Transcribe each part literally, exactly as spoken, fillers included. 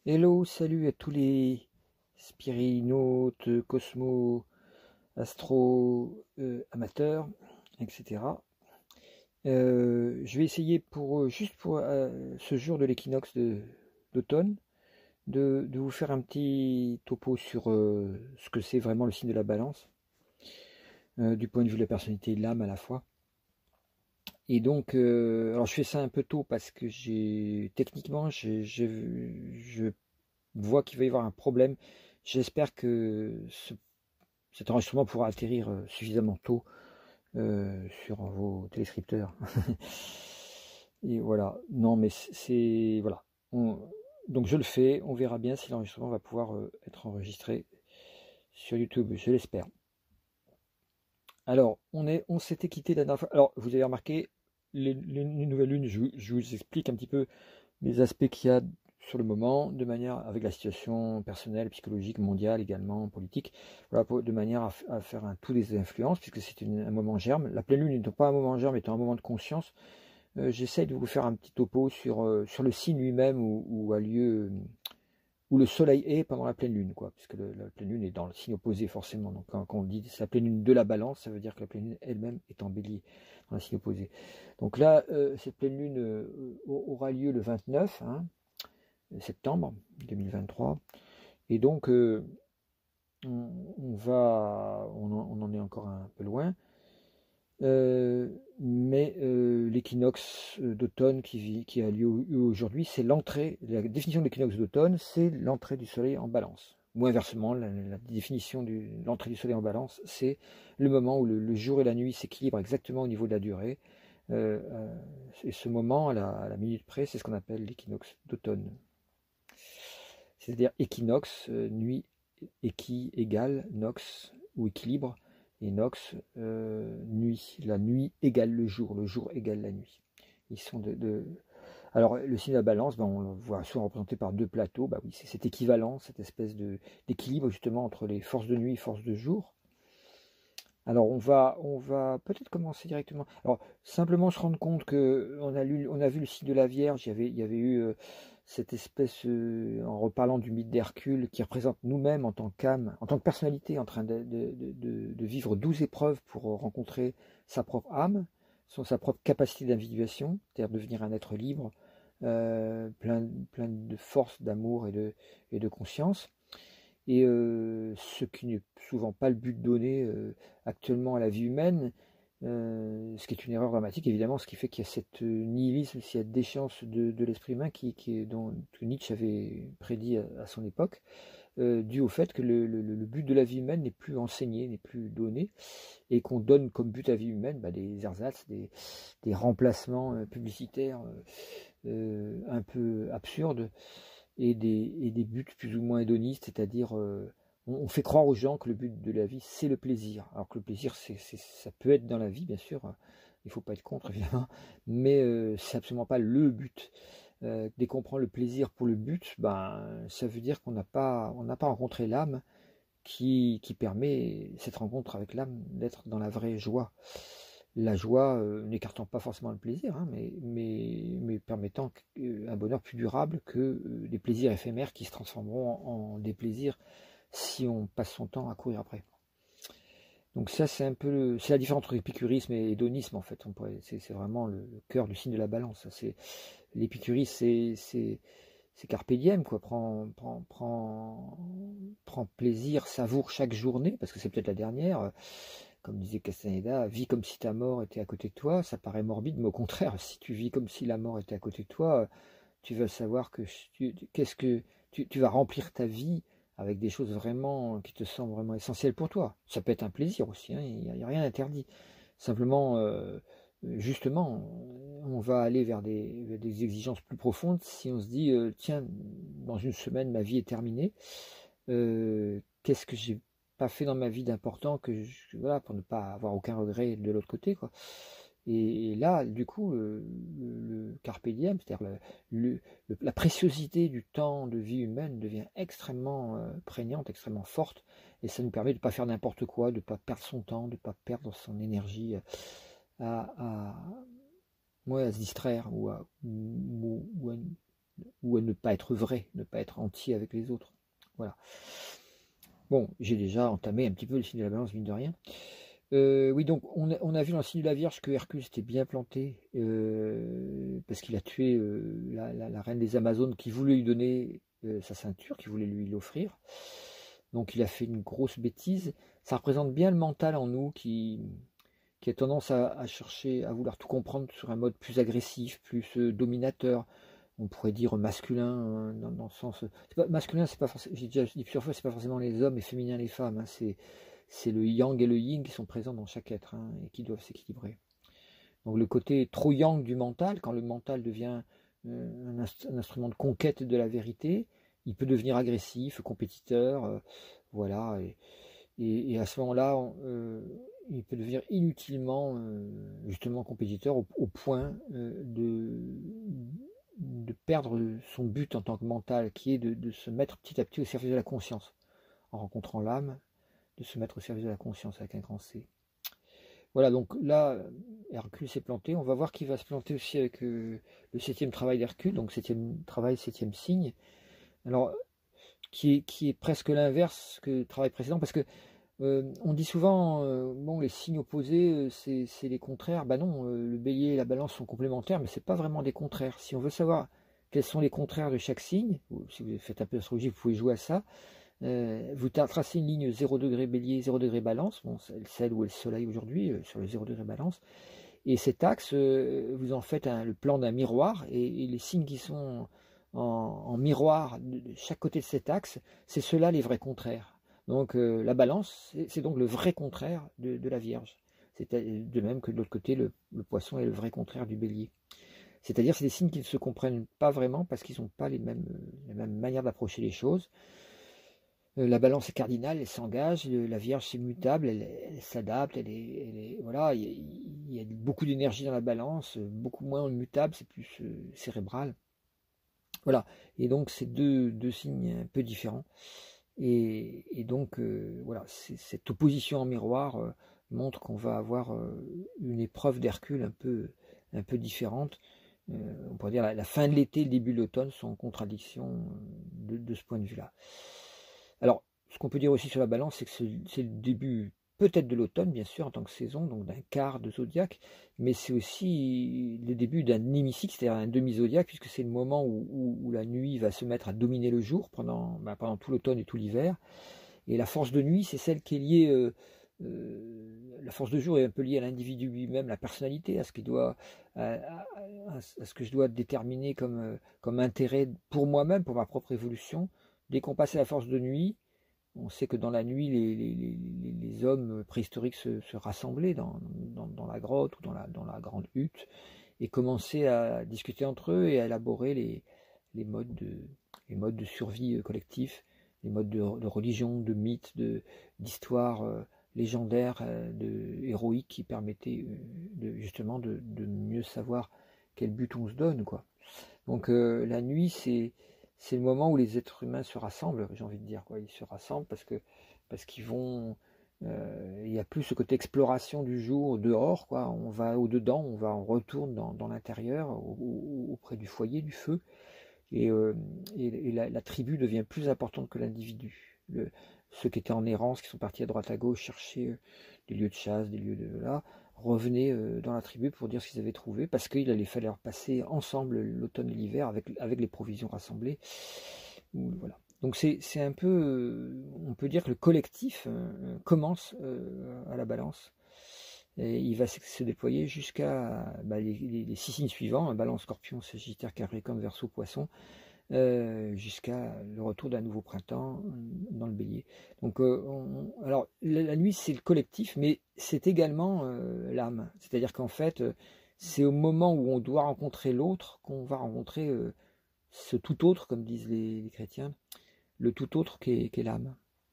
Hello, salut à tous les spirinautes, cosmo, astro, euh, amateurs, et cetera. Euh, je vais essayer pour euh, juste pour euh, ce jour de l'équinoxe d'automne de, de vous faire un petit topo sur euh, ce que c'est vraiment le signe de la balance, euh, du point de vue de la personnalité et de l'âme à la fois. Et donc, euh, alors je fais ça un peu tôt parce que j'ai techniquement, j'ai, j'ai- je vois qu'il va y avoir un problème. J'espère que ce, cet enregistrement pourra atterrir euh, suffisamment tôt euh, sur vos téléscripteurs. Et voilà. Non, mais c'est voilà. On, donc je le fais. On verra bien si l'enregistrement va pouvoir euh, être enregistré sur YouTube. Je l'espère. Alors, on est, on s'était quitté la dernière fois. Alors, vous avez remarqué les, les, les nouvelles lunes. Je, je vous explique un petit peu les aspects qu'il y a sur le moment, de manière, avec la situation personnelle, psychologique, mondiale également, politique, voilà, pour, de manière à, à faire un tout des influences, puisque c'est un moment germe. La pleine lune n'étant pas un moment germe, étant un moment de conscience, euh, j'essaie de vous faire un petit topo sur, euh, sur le signe lui-même où, où a lieu, où le soleil est pendant la pleine lune, quoi, puisque le, la pleine lune est dans le signe opposé forcément. Donc quand, quand on dit c'est la pleine lune de la balance, ça veut dire que la pleine lune elle-même est en bélier, dans le signe opposé. Donc là, euh, cette pleine lune euh, aura lieu le vingt-neuf, hein, septembre deux mille vingt-trois. Et donc, euh, on, on va, on en, on en est encore un peu loin. Euh, mais euh, l'équinoxe d'automne qui, qui a lieu aujourd'hui, c'est l'entrée, la définition de l'équinoxe d'automne, c'est l'entrée du soleil en balance. Ou inversement, la, la définition de l'entrée du soleil en balance, c'est le moment où le, le jour et la nuit s'équilibrent exactement au niveau de la durée. Euh, euh, et ce moment, à la, à la minute près, c'est ce qu'on appelle l'équinoxe d'automne. C'est-à-dire équinoxe, euh, nuit, équi égale nox, ou équilibre, et nox, euh, nuit. La nuit égale le jour, le jour égale la nuit. Ils sont de, de... Alors le signe de la balance, ben, on le voit souvent représenté par deux plateaux. Ben, oui, c'est cet équivalent, cette espèce de, d'équilibre justement entre les forces de nuit et forces de jour. Alors on va, on va peut-être commencer directement. Alors simplement se rendre compte que on a, lu, on a vu le signe de la Vierge. Il y avait, il y avait eu euh, cette espèce, euh, en reparlant du mythe d'Hercule, qui représente nous-mêmes en tant qu'âme, en tant que personnalité, en train de, de, de, de vivre douze épreuves pour rencontrer sa propre âme, son, sa propre capacité d'individuation, c'est-à-dire devenir un être libre, euh, plein, plein de force, d'amour et de, et de conscience. Et euh, ce qui n'est souvent pas le but donné euh, actuellement à la vie humaine, euh, ce qui est une erreur dramatique évidemment, ce qui fait qu'il y a cette nihilisme, cette déchéance de, de l'esprit humain qui, qui est, dont que Nietzsche avait prédit à, à son époque, euh, dû au fait que le, le, le but de la vie humaine n'est plus enseigné, n'est plus donné, et qu'on donne comme but à la vie humaine bah, des ersatz, des, des remplacements euh, publicitaires euh, euh, un peu absurdes, et des, et des buts plus ou moins hédonistes, c'est-à-dire euh, on, on fait croire aux gens que le but de la vie c'est le plaisir, alors que le plaisir c'est, c'est, ça peut être dans la vie bien sûr, il ne faut pas être contre évidemment, mais euh, c'est absolument pas le but. Euh, dès qu'on prend le plaisir pour le but, ben, ça veut dire qu'on n'a pas, on n'a pas rencontré l'âme qui, qui permet cette rencontre avec l'âme d'être dans la vraie joie. La joie euh, n'écartant pas forcément le plaisir, hein, mais, mais, mais permettant euh, un bonheur plus durable que euh, des plaisirs éphémères qui se transformeront en, en des plaisirs si on passe son temps à courir après. Donc ça, c'est un peu le, c'est la différence entre épicurisme et hédonisme en fait. On pourrait, c'est, c'est vraiment le, le cœur du signe de la balance. C'est, l'épicurisme, c'est, c'est, c'est carpe diem, quoi. Prends, prends, prends, prends plaisir, savoure chaque journée parce que c'est peut-être la dernière. Comme disait Castaneda, vis comme si ta mort était à côté de toi. Ça paraît morbide, mais au contraire, si tu vis comme si la mort était à côté de toi, tu vas savoir que tu, qu'est-ce que tu, tu vas remplir ta vie avec des choses vraiment qui te semblent vraiment essentielles pour toi. Ça peut être un plaisir aussi, hein, il n'y a, a, rien d'interdit. Simplement, euh, justement, on va aller vers des, vers des exigences plus profondes si on se dit, euh, tiens, dans une semaine, ma vie est terminée. Euh, qu'est-ce que j'ai pas fait dans ma vie d'important que je, voilà, pour ne pas avoir aucun regret de l'autre côté, quoi. Et, et là, du coup, le, le, le carpe diem, c'est-à-dire le, le, la préciosité du temps de vie humaine devient extrêmement euh, prégnante, extrêmement forte, et ça nous permet de ne pas faire n'importe quoi, de ne pas perdre son temps, de ne pas perdre son énergie à, à, ouais, à se distraire ou à, ou, ou à ou à ne pas être vrai, ne pas être entier avec les autres. Voilà. Bon, j'ai déjà entamé un petit peu le signe de la balance, mine de rien. Euh, oui, donc on a, on a vu dans le signe de la Vierge que Hercule s'était bien planté euh, parce qu'il a tué euh, la, la, la reine des Amazones qui voulait lui donner euh, sa ceinture, qui voulait lui l'offrir. Donc il a fait une grosse bêtise. Ça représente bien le mental en nous qui, qui a tendance à, à chercher, à vouloir tout comprendre sur un mode plus agressif, plus euh, dominateur. On pourrait dire masculin hein, dans, dans le sens. C'est pas, masculin, c'est pas forcément. J'ai déjà dit plusieurs fois, c'est pas forcément les hommes et féminin les femmes. Hein, c'est c'est le yang et le yin qui sont présents dans chaque être hein, et qui doivent s'équilibrer. Donc le côté trop yang du mental, quand le mental devient euh, un, inst un instrument de conquête de la vérité, il peut devenir agressif, compétiteur, euh, voilà. Et, et, et à ce moment-là, euh, il peut devenir inutilement euh, justement compétiteur au, au point euh, de de perdre son but en tant que mental, qui est de, de se mettre petit à petit au service de la conscience, en rencontrant l'âme, de se mettre au service de la conscience avec un grand C. Voilà, donc là, Hercule s'est planté. On va voir qu'il va se planter aussi avec euh, le septième travail d'Hercule, donc septième travail, septième signe. Alors, qui est, qui est presque l'inverse que le travail précédent, parce que euh, on dit souvent, euh, bon, les signes opposés, euh, c'est les contraires. Ben non, euh, le bélier et la balance sont complémentaires, mais c'est pas vraiment des contraires. Si on veut savoir quels sont les contraires de chaque signe, ou si vous faites un peu d'astrologie, vous pouvez jouer à ça. Euh, vous tracez une ligne zéro degré bélier, zéro degré balance, bon, celle où est le soleil aujourd'hui, euh, sur le zéro degré balance. Et cet axe, euh, vous en faites un, le plan d'un miroir, et, et les signes qui sont en, en miroir de, de chaque côté de cet axe, c'est ceux-là les vrais contraires. Donc euh, la balance, c'est donc le vrai contraire de, de la Vierge. C'est de même que de l'autre côté, le, le poisson est le vrai contraire du bélier. C'est-à-dire c'est des signes qui ne se comprennent pas vraiment parce qu'ils n'ont pas les mêmes, les mêmes manières d'approcher les choses. Euh, la balance est cardinale, elle s'engage, la Vierge c'est mutable, elle, elle s'adapte, elle est, elle est, voilà, il y, a, il y a beaucoup d'énergie dans la balance, beaucoup moins mutable, c'est plus euh, cérébral. Voilà, et donc c'est deux, deux signes un peu différents. Et, et donc, euh, voilà, cette opposition en miroir euh, montre qu'on va avoir euh, une épreuve d'Hercule un peu, un peu différente. Euh, on pourrait dire la, la fin de l'été, le début de l'automne sont en contradiction de, de ce point de vue-là. Alors, ce qu'on peut dire aussi sur la balance, c'est que c'est le début peut-être de l'automne, bien sûr, en tant que saison, donc d'un quart de zodiaque, mais c'est aussi le début d'un hémicycle, c'est-à-dire un demi-zodiaque, puisque c'est le moment où, où, où la nuit va se mettre à dominer le jour pendant, bah, pendant tout l'automne et tout l'hiver. Et la force de nuit, c'est celle qui est liée, euh, euh, la force de jour est un peu liée à l'individu lui-même, la personnalité, à ce, qui doit, à, à, à ce que je dois déterminer comme, comme intérêt pour moi-même, pour ma propre évolution. Dès qu'on passe à la force de nuit, on sait que dans la nuit, les, les, les, les hommes préhistoriques se, se rassemblaient dans, dans, dans la grotte ou dans la, dans la grande hutte et commençaient à discuter entre eux et à élaborer les, les, modes, de, les modes de survie collectifs, les modes de, de religion, de mythes, d'histoires euh, légendaires, euh, de, héroïques qui permettaient euh, de, justement de, de mieux savoir quel but on se donne, quoi. Donc euh, la nuit, c'est c'est le moment où les êtres humains se rassemblent, j'ai envie de dire, quoi. Ils se rassemblent parce que parce qu'ils vont, euh, il y a plus ce côté exploration du jour dehors, quoi. On va au dedans, on va, on retourne dans, dans l'intérieur, auprès du foyer, du feu, et, euh, et, et la, la tribu devient plus importante que l'individu. Ceux qui étaient en errance, qui sont partis à droite à gauche chercher euh, des lieux de chasse, des lieux de là, revenaient euh, dans la tribu pour dire ce qu'ils avaient trouvé, parce qu'il allait falloir passer ensemble l'automne et l'hiver avec, avec les provisions rassemblées. Voilà. Donc c'est un peu, euh, on peut dire que le collectif euh, commence euh, à la balance. Et il va se déployer jusqu'à bah, les, les, les six signes suivants, balance, scorpion, sagittaire, capricorne, verseau, poisson, euh, jusqu'à le retour d'un nouveau printemps dans le bélier. Donc, euh, on, alors la, la nuit c'est le collectif, mais c'est également euh, l'âme. C'est-à-dire qu'en fait, euh, c'est au moment où on doit rencontrer l'autre qu'on va rencontrer euh, ce tout autre, comme disent les, les chrétiens, le tout autre qui est, qui est l'âme.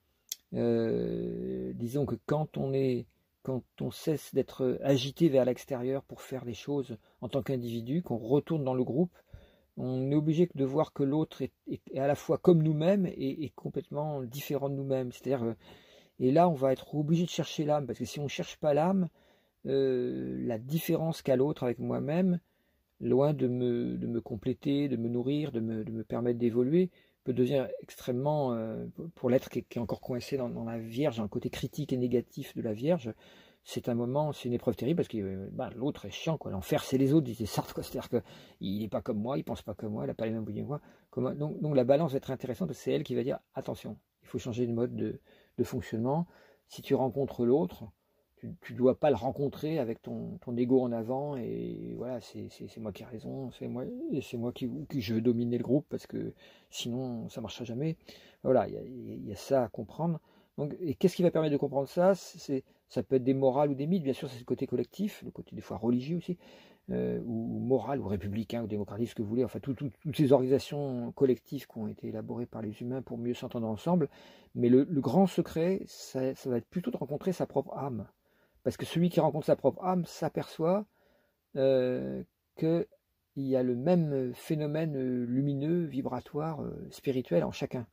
Euh, disons que quand on est quand on cesse d'être agité vers l'extérieur pour faire les choses en tant qu'individu, qu'on retourne dans le groupe, on est obligé de voir que l'autre est, est, est à la fois comme nous-mêmes et, et complètement différent de nous-mêmes. C'est-à-dire, et là, on va être obligé de chercher l'âme, parce que si on ne cherche pas l'âme, euh, la différence qu'a l'autre avec moi-même, loin de me, de me compléter, de me nourrir, de me, de me permettre d'évoluer, peut devenir extrêmement, euh, pour l'être qui, qui est encore coincé dans, dans la Vierge, un côté critique et négatif de la Vierge, c'est un moment, c'est une épreuve terrible parce que euh, bah, l'autre est chiant, quoi. L'enfer, c'est les autres, disait Sartre, quoi. C'est-à-dire qu'il n'est pas comme moi, il pense pas comme moi, il n'a pas les mêmes bouillons que moi. Comme, donc, donc la balance va être intéressante parce que c'est elle qui va dire attention, il faut changer de mode de, de fonctionnement. Si tu rencontres l'autre, tu ne dois pas le rencontrer avec ton, ton ego en avant et voilà, c'est moi qui ai raison, c'est moi, c'est moi qui, qui je veux dominer le groupe parce que sinon ça ne marchera jamais. Voilà, il y, y, y a ça à comprendre. Donc, et qu'est-ce qui va permettre de comprendre ça? C'est, ça peut être des morales ou des mythes, bien sûr, c'est le côté collectif, le côté des fois religieux aussi, euh, ou, ou moral, ou républicain, ou démocratique, ce que vous voulez, enfin tout, tout, toutes ces organisations collectives qui ont été élaborées par les humains pour mieux s'entendre ensemble. Mais le, le grand secret, ça, ça va être plutôt de rencontrer sa propre âme. Parce que celui qui rencontre sa propre âme s'aperçoit euh, qu'il y a le même phénomène lumineux, vibratoire, euh, spirituel en chacun.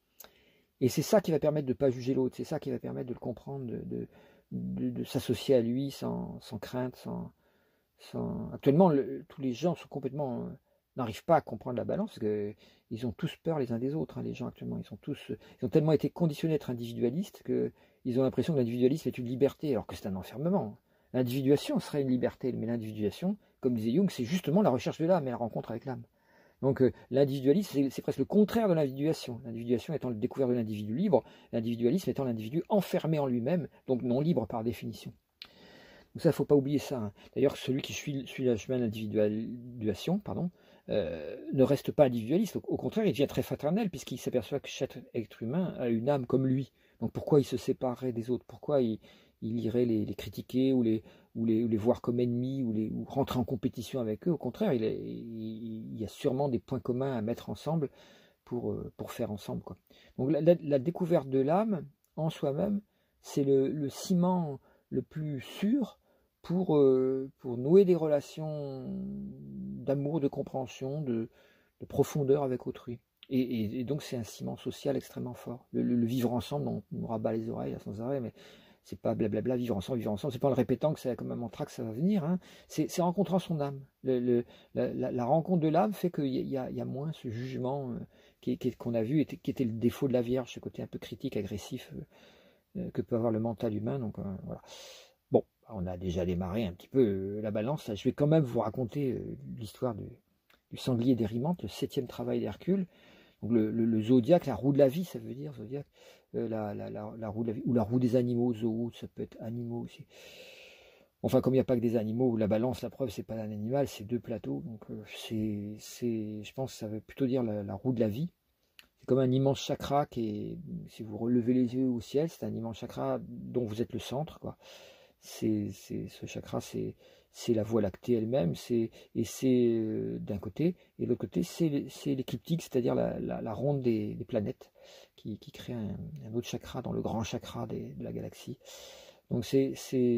Et c'est ça qui va permettre de ne pas juger l'autre, c'est ça qui va permettre de le comprendre, de, de, de, de s'associer à lui sans, sans crainte. Sans, sans... Actuellement, le, tous les gens sont complètement... Euh, n'arrivent pas à comprendre la balance, parce qu'ils ont tous peur les uns des autres, hein, les gens actuellement. Ils, sont tous, ils ont tellement été conditionnés à être individualistes qu'ils ont l'impression que l'individualisme est une liberté, alors que c'est un enfermement. L'individuation serait une liberté, mais l'individuation, comme disait Jung, c'est justement la recherche de l'âme et la rencontre avec l'âme. Donc euh, l'individualisme, c'est presque le contraire de l'individuation. L'individuation étant le découvert de l'individu libre, l'individualisme étant l'individu enfermé en lui-même, donc non libre par définition. Donc ça, il ne faut pas oublier ça. Hein. D'ailleurs, celui qui suit, suit le chemin de l'individuation, pardon, euh, ne reste pas individualiste. Au, au contraire, il devient très fraternel, puisqu'il s'aperçoit que chaque être humain a une âme comme lui. Donc pourquoi il se séparerait des autres? Pourquoi il, il irait les, les critiquer ou les, ou, les, ou les voir comme ennemis ou, les, ou rentrer en compétition avec eux? Au contraire, il, est, il, il y a sûrement des points communs à mettre ensemble pour, pour faire ensemble, quoi. Donc la, la, la découverte de l'âme en soi-même, c'est le, le ciment le plus sûr pour, euh, pour nouer des relations d'amour, de compréhension, de, de profondeur avec autrui. Et, et, et donc c'est un ciment social extrêmement fort. Le, le, le vivre ensemble, on nous rabat les oreilles là, sans arrêt, mais c'est pas blablabla, vivre ensemble, vivre ensemble, c'est pas en le répétant que c'est comme un mantra que ça va venir, hein. C'est rencontrant son âme. Le, le, la, la, la rencontre de l'âme fait qu'il y, y, y a moins ce jugement euh, qu'on qui, qui a vu, et qui était le défaut de la Vierge, ce côté un peu critique, agressif euh, que peut avoir le mental humain. Donc euh, voilà. Bon, on a déjà démarré un petit peu euh, la balance. Je vais quand même vous raconter euh, l'histoire du, du sanglier d'Érimante, le septième travail d'Hercule. Donc le, le, le zodiaque, la roue de la vie, ça veut dire zodiaque, euh, la, la, la, la roue de la vie, ou la roue des animaux, zoo, ça peut être animaux aussi. Enfin, comme il n'y a pas que des animaux, la balance, la preuve, c'est pas un animal, c'est deux plateaux. Donc euh, c'est, je pense que ça veut plutôt dire la, la roue de la vie. C'est comme un immense chakra qui est, si vous relevez les yeux au ciel, c'est un immense chakra dont vous êtes le centre, quoi. C'est, ce chakra, c'est la voie lactée elle-même, et c'est euh, d'un côté, et de l'autre côté, c'est l'écliptique, c'est-à-dire la, la, la ronde des, des planètes, qui, qui crée un, un autre chakra dans le grand chakra des, de la galaxie. Donc c'est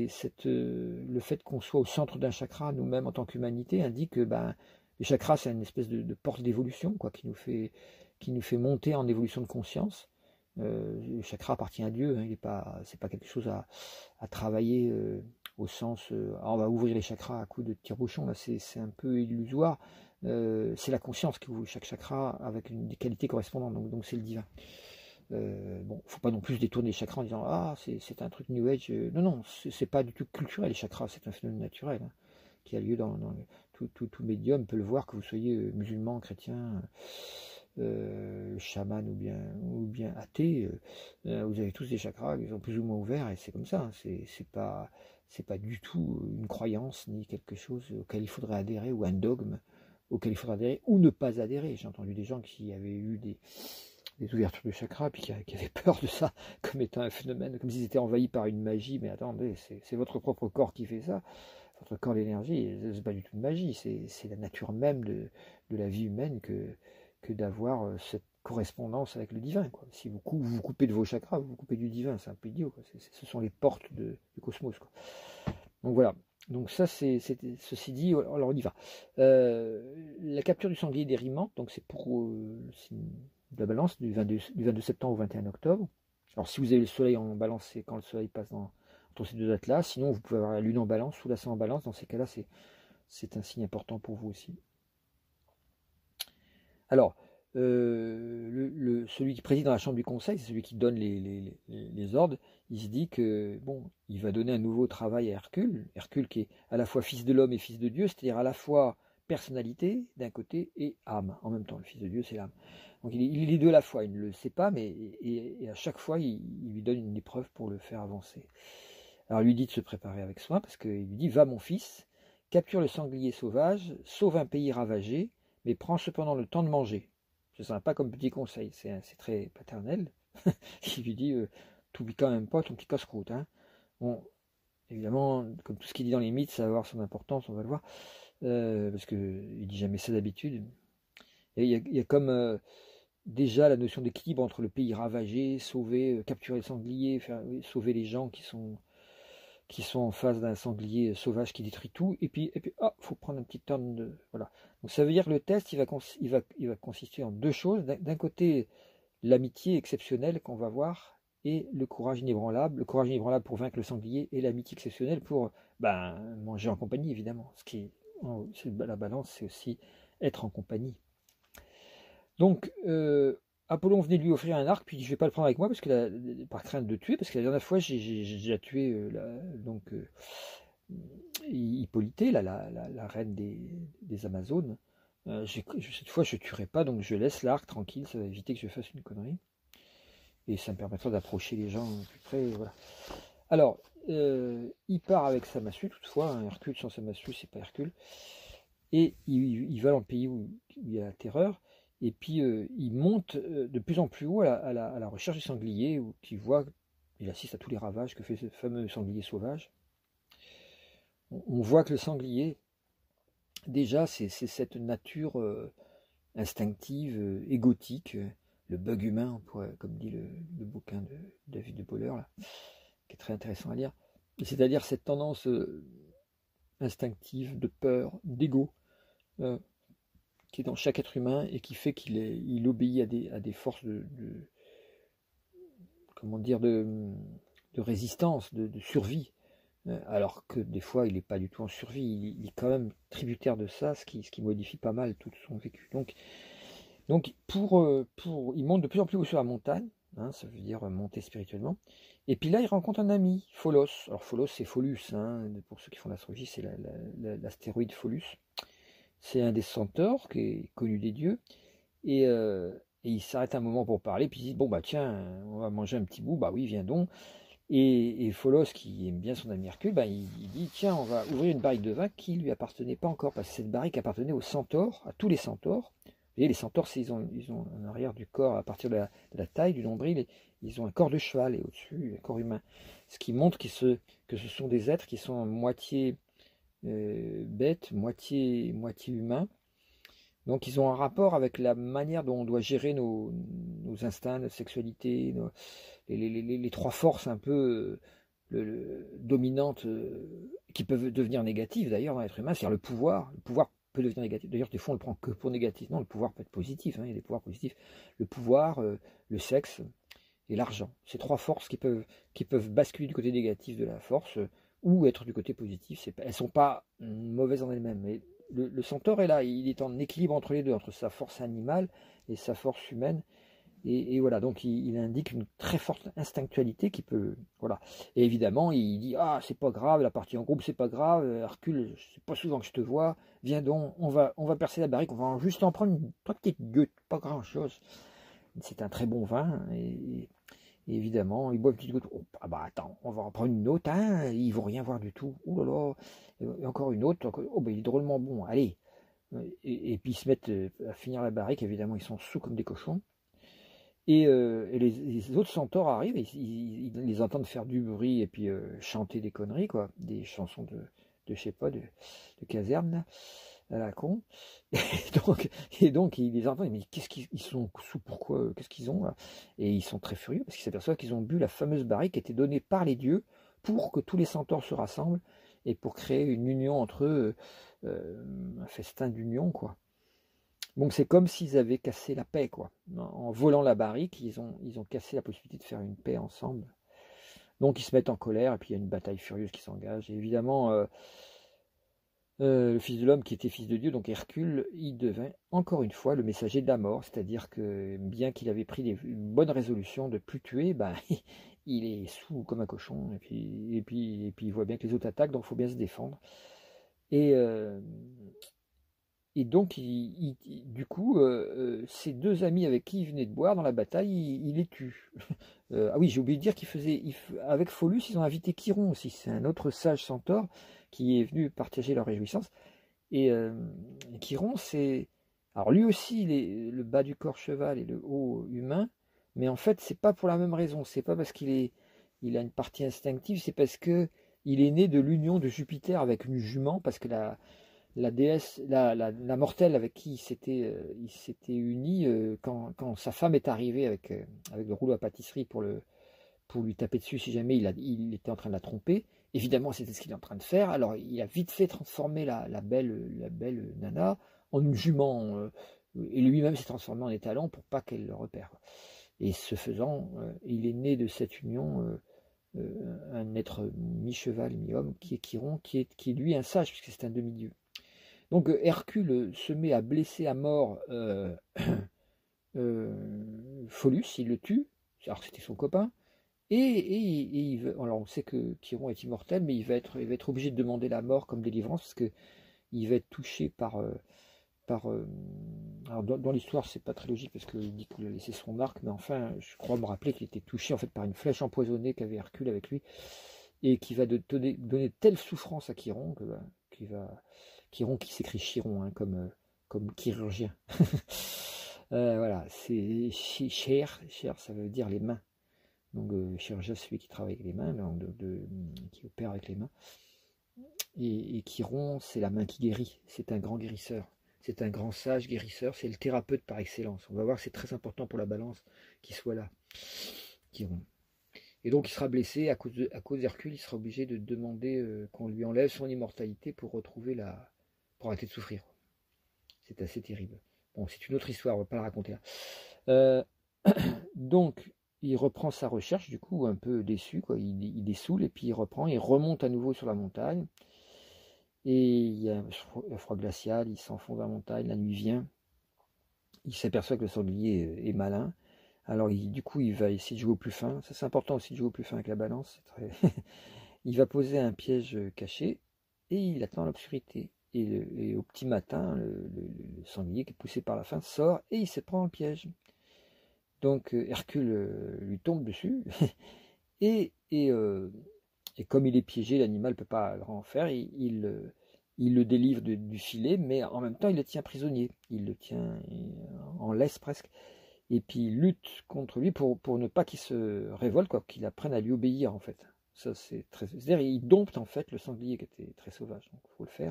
euh, le fait qu'on soit au centre d'un chakra, nous-mêmes en tant qu'humanité, indique que ben, le chakra, c'est une espèce de, de porte d'évolution, quoi, qui nous fait, qui nous fait monter en évolution de conscience. Euh, le chakra appartient à Dieu, hein, il n'est pas, c'est pas quelque chose à, à travailler euh, au sens, euh, ah, on va ouvrir les chakras à coup de tire-bouchon, là c'est un peu illusoire. Euh, c'est la conscience qui ouvre chaque chakra avec une, des qualités correspondantes, donc donc c'est le divin. Euh, bon, faut pas non plus détourner les chakras en disant ah c'est un truc New Age. Non non, c'est pas du tout culturel les chakras, c'est un phénomène naturel, hein, qui a lieu dans, dans le, tout, tout, tout médium peut le voir, que vous soyez musulman, chrétien. Euh, chaman ou bien, ou bien athée, euh, vous avez tous des chakras qui sont plus ou moins ouverts, et c'est comme ça, hein. c'est pas, c'est pas du tout une croyance ni quelque chose auquel il faudrait adhérer, ou un dogme auquel il faudrait adhérer ou ne pas adhérer. J'ai entendu des gens qui avaient eu des, des ouvertures de chakras puis qui, qui avaient peur de ça comme étant un phénomène, comme s'ils étaient envahis par une magie. Mais attendez, c'est votre propre corps qui fait ça, votre corps d'énergie, c'est pas du tout une magie, c'est la nature même de, de la vie humaine que que d'avoir cette correspondance avec le divin, quoi. Si vous, vous vous coupez de vos chakras, vous vous coupez du divin, c'est un peu idiot, quoi. C est, c est, ce sont les portes de, du cosmos, quoi. Donc voilà, donc ça c'est, ceci dit, alors on y va. Euh, la capture du sanglier d'Érimante, donc c'est pour euh, la balance du vingt-deux, du vingt-deux septembre au vingt et un octobre. Alors si vous avez le soleil en balance, c'est quand le soleil passe dans, entre ces deux dates-là, sinon vous pouvez avoir la lune en balance ou l'ascendant en balance, dans ces cas-là c'est c'est un signe important pour vous aussi. Alors, euh, le, le, celui qui préside dans la chambre du conseil, c'est celui qui donne les, les, les, les ordres. Il se dit que bon, il va donner un nouveau travail à Hercule. Hercule qui est à la fois fils de l'homme et fils de Dieu, c'est-à-dire à la fois personnalité d'un côté et âme en même temps. Le fils de Dieu, c'est l'âme. Donc il est, il est les deux à la fois. Il ne le sait pas, mais et, et à chaque fois, il, il lui donne une épreuve pour le faire avancer. Alors il lui dit de se préparer avec soin, parce qu'il lui dit, va mon fils, capture le sanglier sauvage, sauve un pays ravagé, mais prends cependant le temps de manger. C'est sympa comme petit conseil, c'est très paternel. Il lui dit, euh, t'oublies quand même pas ton petit casse-croûte. Hein. Bon, évidemment, comme tout ce qu'il dit dans les mythes, ça va avoir son importance, on va le voir, euh, parce qu'il dit jamais ça d'habitude. Il y, y a comme euh, déjà la notion d'équilibre entre le pays ravagé, sauver, euh, capturer le sanglier, faire, oui, sauver les gens qui sont qui sont en face d'un sanglier sauvage qui détruit tout, et puis, et puis, oh, faut prendre un petit temps de, voilà. Donc ça veut dire que le test, il va, il va, il va consister en deux choses. D'un côté, l'amitié exceptionnelle qu'on va voir, et le courage inébranlable. Le courage inébranlable pour vaincre le sanglier, et l'amitié exceptionnelle pour, ben, manger en compagnie, évidemment. Ce qui est, la balance, c'est aussi être en compagnie. Donc, euh, Apollon venait lui offrir un arc, puis il dit, je vais pas le prendre avec moi parce que la, par crainte de tuer, parce que la dernière fois j'ai déjà tué euh, la, donc euh, Hippolyté, la, la, la, la reine des, des Amazones. Euh, cette fois je ne tuerai pas, donc je laisse l'arc tranquille, ça va éviter que je fasse une connerie. Et ça me permettra d'approcher les gens plus près. Voilà. Alors, euh, il part avec sa massue, toutefois, un Hercule sans sa massue, c'est pas Hercule. Et il, il va dans le pays où, où il y a la terreur. Et puis euh, il monte euh, de plus en plus haut à la, à la, à la recherche du sanglier, où il voit, il assiste à tous les ravages que fait ce fameux sanglier sauvage. On, on voit que le sanglier, déjà, c'est cette nature euh, instinctive, euh, égotique, euh, le bug humain, pourrait, comme dit le, le bouquin de David de Boller, là, qui est très intéressant à lire. C'est-à-dire cette tendance euh, instinctive de peur, d'ego, euh, qui est dans chaque être humain et qui fait qu'il il obéit à des, à des forces de, de comment dire de, de résistance, de, de survie, alors que des fois il n'est pas du tout en survie, il, il est quand même tributaire de ça, ce qui, ce qui modifie pas mal tout son vécu. Donc, donc pour, pour, il monte de plus en plus haut sur la montagne, hein, ça veut dire monter spirituellement, et puis là il rencontre un ami, Pholos. Alors Pholos c'est Pholus, hein, pour ceux qui font l'astrologie, c'est l'astéroïde la, la, Pholus. C'est un des centaures qui est connu des dieux. Et, euh, et il s'arrête un moment pour parler. Puis il dit, bon, bah tiens, on va manger un petit bout. Bah oui, viens donc. Et, et Pholos, qui aime bien son ami Hercule, bah, il, il dit, tiens, on va ouvrir une barrique de vin qui lui appartenait pas encore. Parce que cette barrique appartenait aux centaures, à tous les centaures. Vous voyez, les centaures, ils ont, ils ont un arrière du corps à partir de la, de la taille, du nombril. Et ils ont un corps de cheval et au-dessus, un corp humain. Ce qui montre que ce, que ce sont des êtres qui sont moitié... Euh, bêtes, moitié, moitié humains. Donc ils ont un rapport avec la manière dont on doit gérer nos, nos instincts, notre sexualité, nos, les, les, les, les trois forces un peu le, le, dominantes euh, qui peuvent devenir négatives d'ailleurs dans l'être humain, c'est-à-dire le pouvoir. Le pouvoir peut devenir négatif. D'ailleurs, des fois on le prend que pour négatif. Non, le pouvoir peut être positif, hein, il y a des pouvoirs positifs. Le pouvoir, euh, le sexe et l'argent. Ces trois forces qui peuvent, qui peuvent basculer du côté négatif de la force, ou être du côté positif. Pas, elles ne sont pas mauvaises en elles-mêmes, mais le, le centaure est là, il est en équilibre entre les deux, entre sa force animale et sa force humaine, et, et voilà, donc il, il indique une très forte instinctualité qui peut, voilà, et évidemment il dit, ah c'est pas grave, la partie en groupe c'est pas grave, Hercule, c'est pas souvent que je te vois, viens donc, on va, on va percer la barrique, on va juste en prendre une petite goutte, pas grand chose, c'est un très bon vin, et Et évidemment, ils boivent une petite goutte. Oh, ah bah attends, on va en prendre une autre, hein, ils vont rien voir du tout. Ouh là là, et encore une autre. Oh bah il est drôlement bon, allez. Et, et puis ils se mettent à finir la barrique, évidemment, ils sont sous comme des cochons. Et, euh, et les, les autres centaures arrivent, et ils, ils, ils les entendent faire du bruit et puis euh, chanter des conneries, quoi, des chansons de, de je sais pas, de, de caserne, là, à la con. Et donc, et donc ils les entendent, mais qu'est-ce qu'ils ils sont sous, pourquoi, qu'est-ce qu'ils ont là? Et ils sont très furieux parce qu'ils s'aperçoivent qu'ils ont bu la fameuse barrique qui a été donnée par les dieux pour que tous les centaures se rassemblent et pour créer une union entre eux, euh, un festin d'union, quoi. Donc c'est comme s'ils avaient cassé la paix, quoi. En volant la barrique, ils ont, ils ont cassé la possibilité de faire une paix ensemble. Donc ils se mettent en colère et puis il y a une bataille furieuse qui s'engage. Et évidemment, euh, Euh, le Fils de l'homme qui était fils de Dieu, donc Hercule, il devint encore une fois le messager de la mort, c'est-à-dire que bien qu'il avait pris des, une bonne résolution de ne plus tuer, ben, il est sous comme un cochon, et puis, et puis, et puis il voit bien que les autres attaquent, donc il faut bien se défendre. Et, euh, et donc, il, il, du coup, euh, ses deux amis avec qui il venait de boire dans la bataille, il, il les tue. Euh, ah oui, j'ai oublié de dire qu'il faisait, il, avec Pholus, ils ont invité Chiron aussi, c'est un autre sage centaure qui est venu partager leur réjouissance. Et euh, Chiron, c'est... Alors lui aussi, il est le bas du corps cheval et le haut humain, mais en fait, c'est pas pour la même raison. C'est pas parce qu'il est, il a une partie instinctive, c'est parce que il est né de l'union de Jupiter avec une jument, parce que la, la déesse, la, la, la mortelle avec qui il s'était, euh, il s'était uni euh, quand, quand sa femme est arrivée avec, euh, avec le rouleau à pâtisserie pour le, pour lui taper dessus si jamais il, a, il était en train de la tromper. Évidemment, c'était ce qu'il est en train de faire. Alors, il a vite fait transformer la, la, belle, la belle nana en une jument. Euh, et lui-même s'est transformé en étalon pour pas qu'elle le repère. Et ce faisant, euh, il est né de cette union euh, euh, un être mi-cheval, mi-homme, qui est Chiron, qui est, qui est lui un sage, puisque c'est un demi-dieu. Donc, euh, Hercule se met à blesser à mort euh, euh, Pholus, il le tue, alors que c'était son copain. Et, et, et il veut, alors on sait que Chiron est immortel, mais il va être, il va être obligé de demander la mort comme délivrance, parce que il va être touché par... Euh, par euh, alors dans, dans l'histoire, c'est pas très logique, parce qu'il dit qu'il a laissé son arc, mais enfin, je crois me rappeler qu'il était touché en fait par une flèche empoisonnée qu'avait Hercule avec lui, et qui va de donner, donner telle souffrance à Chiron, que, bah, qui va, Chiron qui s'écrit Chiron, hein, comme, euh, comme chirurgien. euh, voilà, c'est cher, cher, ça veut dire les mains. Donc euh, chirurgien, c'est celui qui travaille avec les mains, donc de, de, qui opère avec les mains. Et, et Chiron, c'est la main qui guérit, c'est un grand guérisseur, c'est un grand sage guérisseur, c'est le thérapeute par excellence. On va voir que c'est très important pour la balance qu'il soit là, Chiron. Et donc il sera blessé à cause, de, à cause d'Hercule, il sera obligé de demander euh, qu'on lui enlève son immortalité pour retrouver la... pour arrêter de souffrir. C'est assez terrible. Bon, c'est une autre histoire, on ne va pas la raconter là. Euh, donc, il reprend sa recherche, du coup, un peu déçu, quoi. Il, il dessoule, et puis il reprend, il remonte à nouveau sur la montagne. Et il y a un froid glacial, il s'enfonce dans la montagne, la nuit vient. Il s'aperçoit que le sanglier est malin. Alors, il, du coup, il va essayer de jouer au plus fin. Ça, c'est important aussi de jouer au plus fin avec la balance. Très... il va poser un piège caché, et il attend l'obscurité. Et, le, et au petit matin, le, le, le sanglier qui est poussé par la faim sort, et il se prend le piège. Donc Hercule euh, lui tombe dessus, et, et, euh, et comme il est piégé, l'animal ne peut pas en faire, il, il, il le délivre de, du filet, mais en même temps il le tient prisonnier, il le tient en laisse presque, et puis il lutte contre lui pour, pour ne pas qu'il se révolte, quoi, qu'il apprenne à lui obéir en fait. Ça c'est très, c'est-à-dire il dompte en fait le sanglier qui était très sauvage, donc il faut le faire.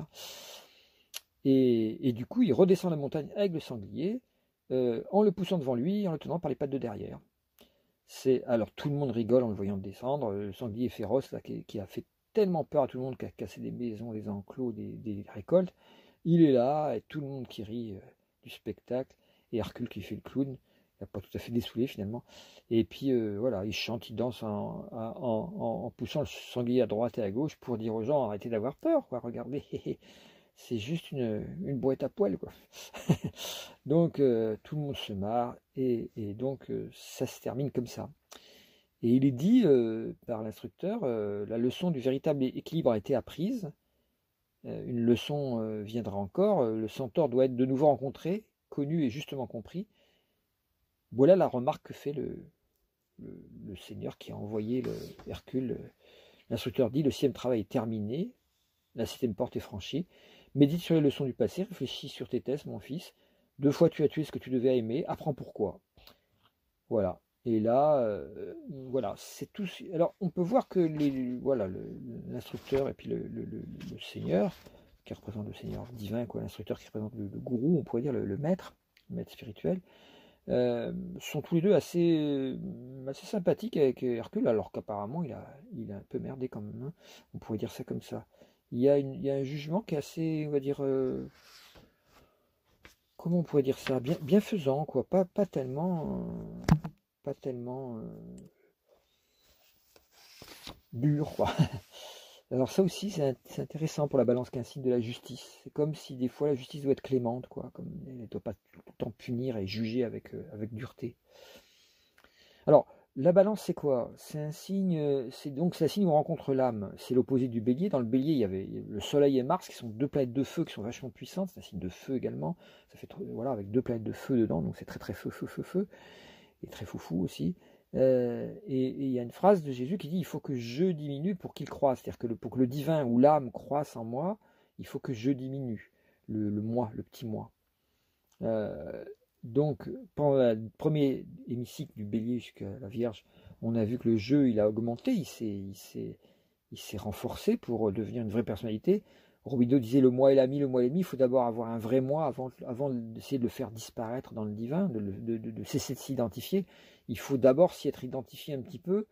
Et, et du coup il redescend la montagne avec le sanglier, Euh, en le poussant devant lui, en le tenant par les pattes de derrière. C'est alors tout le monde rigole en le voyant descendre. Le sanglier féroce là, qui, qui a fait tellement peur à tout le monde, qui a cassé des maisons, des enclos, des, des récoltes. Il est là et tout le monde qui rit euh, du spectacle. Et Hercule qui fait le clown. Il n'a pas tout à fait dessoulé finalement. Et puis euh, voilà, il chante, il danse en, en, en, en poussant le sanglier à droite et à gauche pour dire aux gens arrêtez d'avoir peur, quoi. Regardez. C'est juste une, une boîte à poils, quoi. Donc euh, tout le monde se marre et, et donc euh, ça se termine comme ça. Et il est dit euh, par l'instructeur, euh, la leçon du véritable équilibre a été apprise. Euh, une leçon euh, viendra encore. Euh, le centaure doit être de nouveau rencontré, connu et justement compris. Voilà la remarque que fait le, le, le Seigneur qui a envoyé le Hercule. L'instructeur dit le sixième travail est terminé, la septième porte est franchie. Médite sur les leçons du passé, réfléchis sur tes tests, mon fils. Deux fois tu as tué ce que tu devais aimer, apprends pourquoi. Voilà. Et là, euh, voilà, c'est tout. Alors, on peut voir que les, voilà, l'instructeur et puis le, le, le, le seigneur, qui représente le seigneur divin, quoi, l'instructeur qui représente le, le gourou, on pourrait dire le, le maître, le maître spirituel, euh, sont tous les deux assez, assez sympathiques avec Hercule, alors qu'apparemment il a, il a un peu merdé quand même. Hein. On pourrait dire ça comme ça. Il y a, une, il y a un jugement qui est assez, on va dire, euh, comment on pourrait dire ça, bien, bienfaisant, quoi, pas, pas tellement, euh, pas tellement euh, dur, quoi. Alors ça aussi, c'est intéressant pour la balance qu'un signe de la justice. C'est comme si des fois la justice doit être clémente, quoi, comme elle ne doit pas tout le temps punir et juger avec, euh, avec dureté. Alors, la balance, c'est quoi? C'est un signe, c'est donc c'est un signe où on rencontre l'âme. C'est l'opposé du bélier. Dans le bélier, il y avait le soleil et Mars, qui sont deux planètes de feu, qui sont vachement puissantes. C'est un signe de feu également. Ça fait, voilà, avec deux planètes de feu dedans, donc c'est très très feu, feu, feu, feu, et très foufou aussi. Euh, et il y a une phrase de Jésus qui dit: il faut que je diminue pour qu'il croisse. C'est-à-dire que le, pour que le divin ou l'âme croisse en moi, il faut que je diminue, le, le moi, le petit moi. Euh, donc, pendant le premier hémicycle du bélier jusqu'à la Vierge, on a vu que le jeu, il a augmenté, il s'est, il s'est, il s'est renforcé pour devenir une vraie personnalité. Robideau disait: le moi et l'ami, le moi et l'ennemi, il faut d'abord avoir un vrai moi avant, avant d'essayer de le faire disparaître dans le divin, de, de, de, de cesser de s'identifier. Il faut d'abord s'y être identifié un petit peu,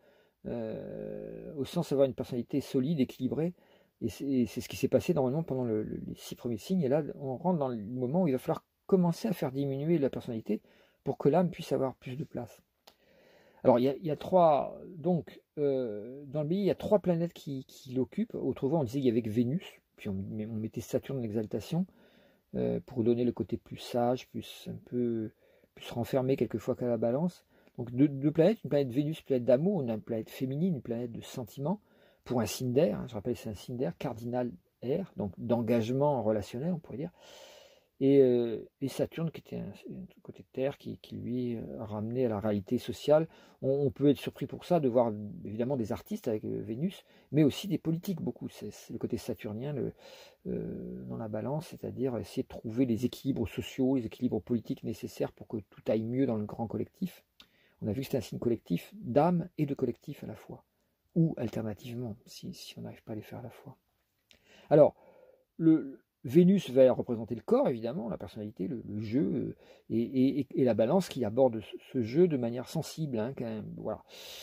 euh, au sens d'avoir une personnalité solide, équilibrée. Et c'est ce qui s'est passé normalement pendant le, le, les six premiers signes. Et là, on rentre dans le moment où il va falloir commencer à faire diminuer la personnalité pour que l'âme puisse avoir plus de place. Alors, il y a, il y a trois. Donc, euh, dans le bélier, il y a trois planètes qui, qui l'occupent. Autrefois, on disait qu'il y avait que Vénus. Puis on, on mettait Saturne en exaltation euh, pour donner le côté plus sage, plus un peu plus renfermé quelquefois qu'à la balance. Donc deux, deux planètes, une planète Vénus, une planète d'amour, une planète féminine, une planète de sentiment, pour un signe d'air, hein, je rappelle c'est un signe d'air, cardinal air, donc d'engagement relationnel on pourrait dire, et, euh, et Saturne qui était un, un côté de terre qui, qui lui euh, ramenait à la réalité sociale. On, on peut être surpris pour ça de voir évidemment des artistes avec euh, Vénus, mais aussi des politiques beaucoup. C'est le côté saturnien le, euh, dans la balance, c'est-à-dire essayer de trouver les équilibres sociaux, les équilibres politiques nécessaires pour que tout aille mieux dans le grand collectif. On a vu que c'était un signe collectif d'âme et de collectif à la fois, ou alternativement, si, si on n'arrive pas à les faire à la fois. Alors, le, Vénus va représenter le corps, évidemment, la personnalité, le, le jeu, euh, et, et, et la balance qui aborde ce, ce jeu de manière sensible. Hein, quand même, voilà.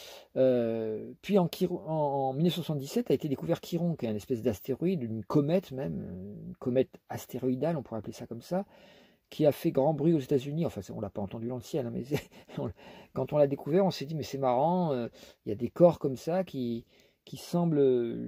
Euh, puis en, en, en mille neuf cent soixante-dix-sept a été découvert Chiron, qui est une espèce d'astéroïde, une comète même, une comète astéroïdale, on pourrait appeler ça comme ça, qui a fait grand bruit aux États-Unis. Enfin, on l'a pas entendu dans le ciel, hein, mais on, quand on l'a découvert, on s'est dit mais c'est marrant, il euh, y a des corps comme ça qui, qui semblent euh,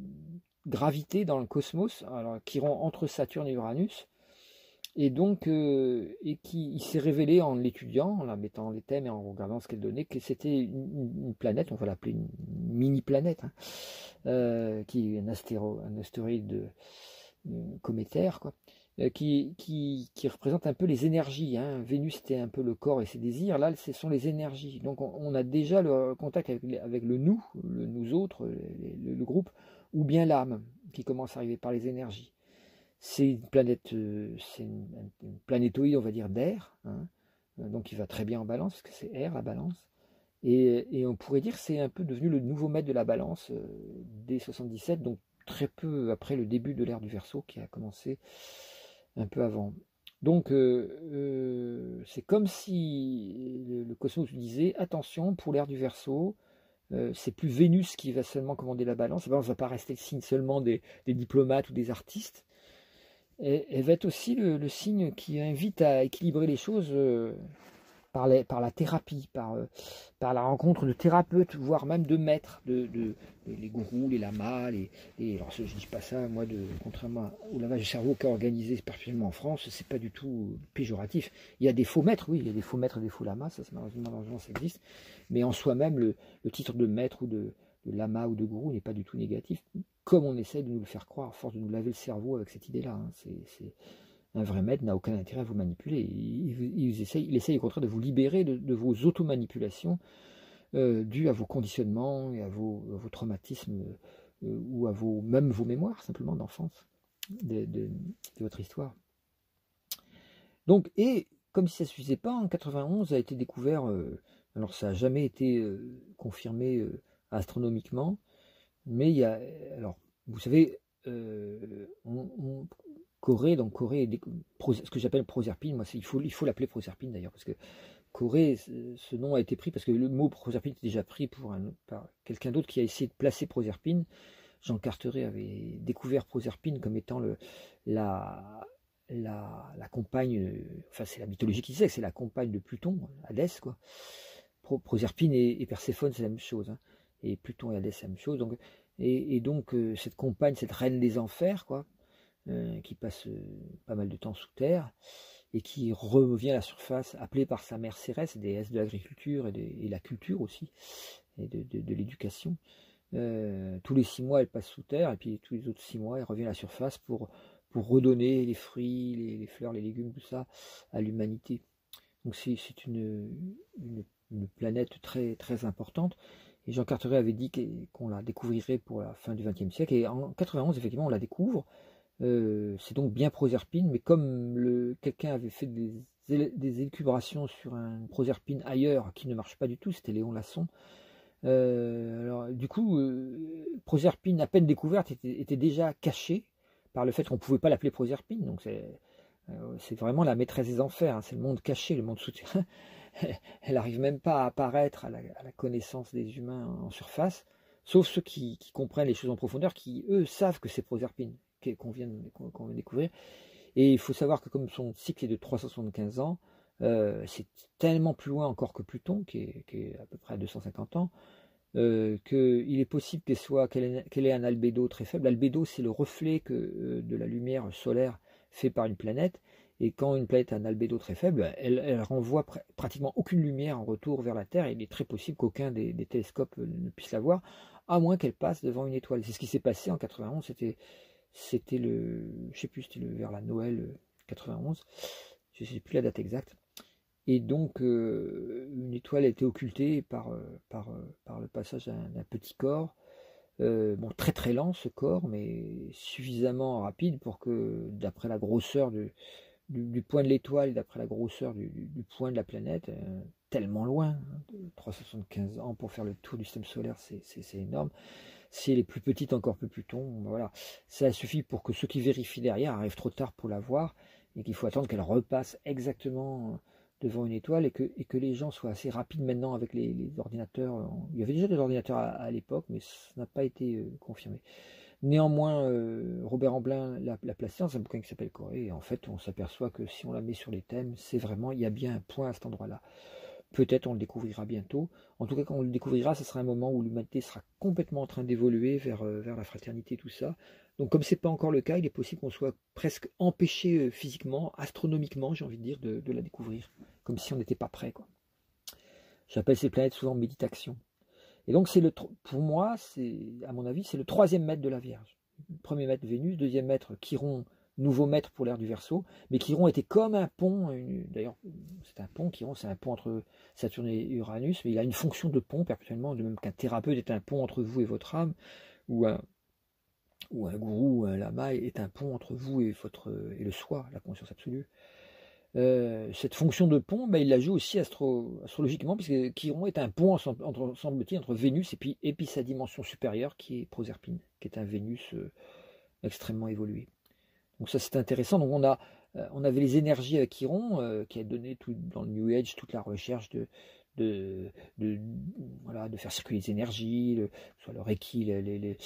graviter dans le cosmos, alors Chiron entre Saturne et Uranus, et donc euh, et qui il s'est révélé en l'étudiant, en la mettant les thèmes et en regardant ce qu'elle donnait, que c'était une, une planète, on va l'appeler une mini-planète, hein, euh, qui est un, astéro, un astéroïde euh, cométaire, quoi. Qui, qui, qui représente un peu les énergies. Hein. Vénus, c'était un peu le corps et ses désirs. Là, ce sont les énergies. Donc, on, on a déjà le contact avec, avec le nous, le nous autres, le, le groupe, ou bien l'âme, qui commence à arriver par les énergies. C'est une planète, c'est une, une planétoïde, on va dire, d'air. Hein. Donc, il va très bien en balance, parce que c'est air, la balance. Et, et on pourrait dire que c'est un peu devenu le nouveau maître de la balance euh, dès soixante-dix-sept, donc très peu après le début de l'ère du Verseau, qui a commencé un peu avant. Donc euh, euh, c'est comme si le, le cosmos disait attention, pour l'ère du Verseau, euh, c'est plus Vénus qui va seulement commander la balance. La balance ne va pas rester le signe seulement des, des diplomates ou des artistes. Et, elle va être aussi le, le signe qui invite à équilibrer les choses euh, par, les, par la thérapie, par, euh, par la rencontre de thérapeutes, voire même de maîtres, de, de, de les gourous, les lamas, les, les alors je ne dis pas ça, moi, de, contrairement au lavage de cerveau qu'a organisé particulièrement en France, c'est pas du tout péjoratif. Il y a des faux maîtres, oui, il y a des faux maîtres et des faux lamas, ça, malheureusement, ça existe, mais en soi-même, le, le titre de maître ou de, de lama ou de gourou n'est pas du tout négatif, comme on essaie de nous le faire croire, à force de nous laver le cerveau avec cette idée-là. Hein. C'est... Un vrai maître n'a aucun intérêt à vous manipuler. Il, il, il, essaye, il essaye au contraire de vous libérer de, de vos automanipulations euh, dues à vos conditionnements et à vos, à vos traumatismes euh, ou à vos, même vos mémoires simplement d'enfance de, de, de votre histoire. Donc, et comme si ça ne suffisait pas, en quatre-vingt-onze a été découvert, euh, alors ça n'a jamais été euh, confirmé euh, astronomiquement, mais il y a, alors vous savez, euh, on, on Corée, donc Corée, ce que j'appelle Proserpine, moi il faut il faut l'appeler Proserpine d'ailleurs, parce que Corée, ce nom a été pris parce que le mot Proserpine était déjà pris pour un, par quelqu'un d'autre qui a essayé de placer Proserpine. Jean Carteret avait découvert Proserpine comme étant le, la, la, la compagne, enfin c'est la mythologie qui disait que c'est la compagne de Pluton, Hadès, quoi. Pro, Proserpine et, et Perséphone, c'est la même chose, hein. Et Pluton et Hadès, c'est la même chose. Donc Et, et donc euh, cette compagne, cette reine des enfers, quoi, euh, qui passe euh, pas mal de temps sous terre, et qui revient à la surface, appelée par sa mère Cérès, déesse de l'agriculture et de et la culture aussi, et de, de, de l'éducation. Euh, tous les six mois, elle passe sous terre, et puis tous les autres six mois, elle revient à la surface pour, pour redonner les fruits, les, les fleurs, les légumes, tout ça, à l'humanité. Donc c'est une, une, une planète très, très importante. Et Jean Carteret avait dit qu'on la découvrirait pour la fin du vingtième siècle. Et en quatre-vingt-onze, effectivement, on la découvre. Euh, c'est donc bien Proserpine, mais comme quelqu'un avait fait des, des élucubrations sur un Proserpine ailleurs qui ne marche pas du tout, c'était Léon Lasson. Euh, alors, du coup, euh, Proserpine, à peine découverte, était, était déjà cachée par le fait qu'on ne pouvait pas l'appeler Proserpine. Donc c'est euh, vraiment la maîtresse des enfers, hein, c'est le monde caché, le monde souterrain. Elle n'arrive même pas à apparaître à la, à la connaissance des humains en surface, sauf ceux qui, qui comprennent les choses en profondeur, qui eux savent que c'est Proserpine qu'on vient, qu'on vient de découvrir. Et il faut savoir que comme son cycle est de trois cent soixante-quinze ans, euh, c'est tellement plus loin encore que Pluton, qui est, qui est à peu près à deux cent cinquante ans, euh, qu'il est possible qu'elle soit qu'elle ait, qu'elle ait un albédo très faible. L'albédo, c'est le reflet que, euh, de la lumière solaire fait par une planète. Et quand une planète a un albédo très faible, elle, elle renvoie pr pratiquement aucune lumière en retour vers la Terre. Et il est très possible qu'aucun des, des télescopes ne puisse la voir, à moins qu'elle passe devant une étoile. C'est ce qui s'est passé en quatre-vingt-onze. C'était C'était le, je sais plus, c'était vers la Noël quatre-vingt-onze, je ne sais plus la date exacte. Et donc, euh, une étoile a été occultée par, par, par le passage d'un petit corps, euh, bon, très très lent ce corps, mais suffisamment rapide pour que, d'après la grosseur de, du, du point de l'étoile et d'après la grosseur du, du, du point de la planète, euh, tellement loin, hein, trois cent soixante-quinze ans pour faire le tour du système solaire, c'est énorme. Si elle est plus petite, encore plus Pluton, voilà. Ça suffit pour que ceux qui vérifient derrière arrivent trop tard pour la voir et qu'il faut attendre qu'elle repasse exactement devant une étoile et que, et que les gens soient assez rapides maintenant avec les, les ordinateurs. Il y avait déjà des ordinateurs à, à l'époque, mais ça n'a pas été euh, confirmé. Néanmoins, euh, Robert Amblin l'a placé dans un bouquin qui s'appelle Corée, et en fait, on s'aperçoit que si on la met sur les thèmes, c'est vraiment, il y a bien un point à cet endroit-là. Peut-être on le découvrira bientôt. En tout cas, quand on le découvrira, ce sera un moment où l'humanité sera complètement en train d'évoluer vers, euh, vers la fraternité, tout ça. Donc comme ce n'est pas encore le cas, il est possible qu'on soit presque empêché euh, physiquement, astronomiquement, j'ai envie de dire, de, de la découvrir. Comme si on n'était pas prêt, quoi. J'appelle ces planètes souvent méditation. Et donc c'est le, pour moi, c'est à mon avis, c'est le troisième maître de la Vierge. Premier maître Vénus, deuxième maître Chiron, nouveau maître pour l'ère du Verseau, mais Chiron était comme un pont, d'ailleurs c'est un pont, Chiron c'est un pont entre Saturne et Uranus, mais il a une fonction de pont perpétuellement, de même qu'un thérapeute est un pont entre vous et votre âme, ou un, ou un gourou ou un lama est un pont entre vous et, votre, et le soi, la conscience absolue. Euh, cette fonction de pont, ben, il la joue aussi astro, astrologiquement, puisque Chiron est un pont, entre, semble-t-il, entre Vénus et puis, et puis sa dimension supérieure, qui est Proserpine, qui est un Vénus euh, extrêmement évolué. Donc ça c'est intéressant. Donc on a, euh, on avait les énergies avec Chiron euh, qui a donné tout dans le New Age toute la recherche de, de, de voilà de faire circuler les énergies, le, soit le Reiki, les, les, les,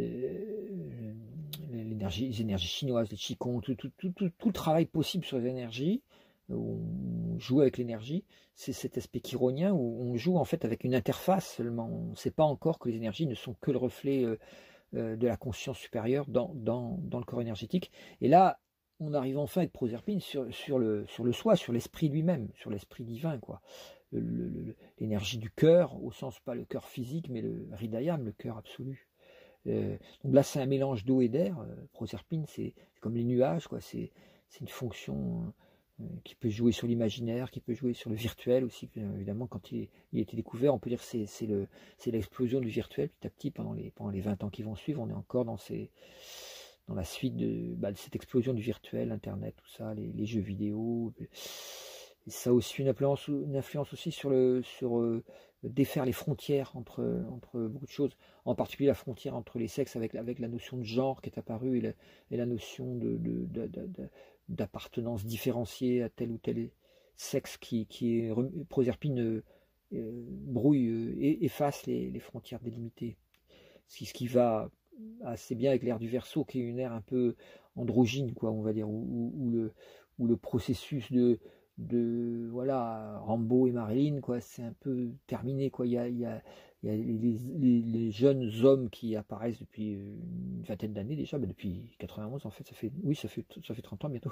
l'énergie, les énergies chinoises, les Qigong, tout, tout, tout, tout, tout le travail possible sur les énergies. Où on joue avec l'énergie, c'est cet aspect chironien où on joue en fait avec une interface seulement. On ne sait pas encore que les énergies ne sont que le reflet euh, de la conscience supérieure dans, dans, dans le corps énergétique. Et là, on arrive enfin avec Proserpine sur, sur, le, sur le soi, sur l'esprit lui-même, sur l'esprit divin, quoi. L'énergie du cœur, au sens pas le cœur physique, mais le Hridayam, le cœur absolu. Euh, donc là, c'est un mélange d'eau et d'air. Euh, Proserpine, c'est comme les nuages, quoi. C'est une fonction euh, qui peut jouer sur l'imaginaire, qui peut jouer sur le virtuel aussi. Évidemment, quand il, il a été découvert, on peut dire que c'est l'explosion du virtuel petit à petit pendant les, pendant les vingt ans qui vont suivre. On est encore dans, ces, dans la suite de, bah, de cette explosion du virtuel, Internet, tout ça, les, les jeux vidéo. Et ça a aussi une influence, une influence aussi sur, le, sur euh, défaire les frontières entre, entre beaucoup de choses, en particulier la frontière entre les sexes avec, avec la notion de genre qui est apparue et la, et la notion de, de, de, de, de d'appartenance différenciée à tel ou tel sexe qui, qui est Proserpine euh, euh, brouille euh, et efface les, les frontières délimitées. Ce qui va assez bien avec l'ère du Verseau, qui est une ère un peu androgyne, quoi, on va dire, où, où, où, le, où le processus de, de voilà, Rambo et Marilyn, quoi, c'est un peu terminé, quoi. Il y a, il y a il y a les, les, les jeunes hommes qui apparaissent depuis une vingtaine d'années déjà, bah depuis quatre-vingt-onze en fait, ça fait, oui, ça fait, ça fait trente ans bientôt,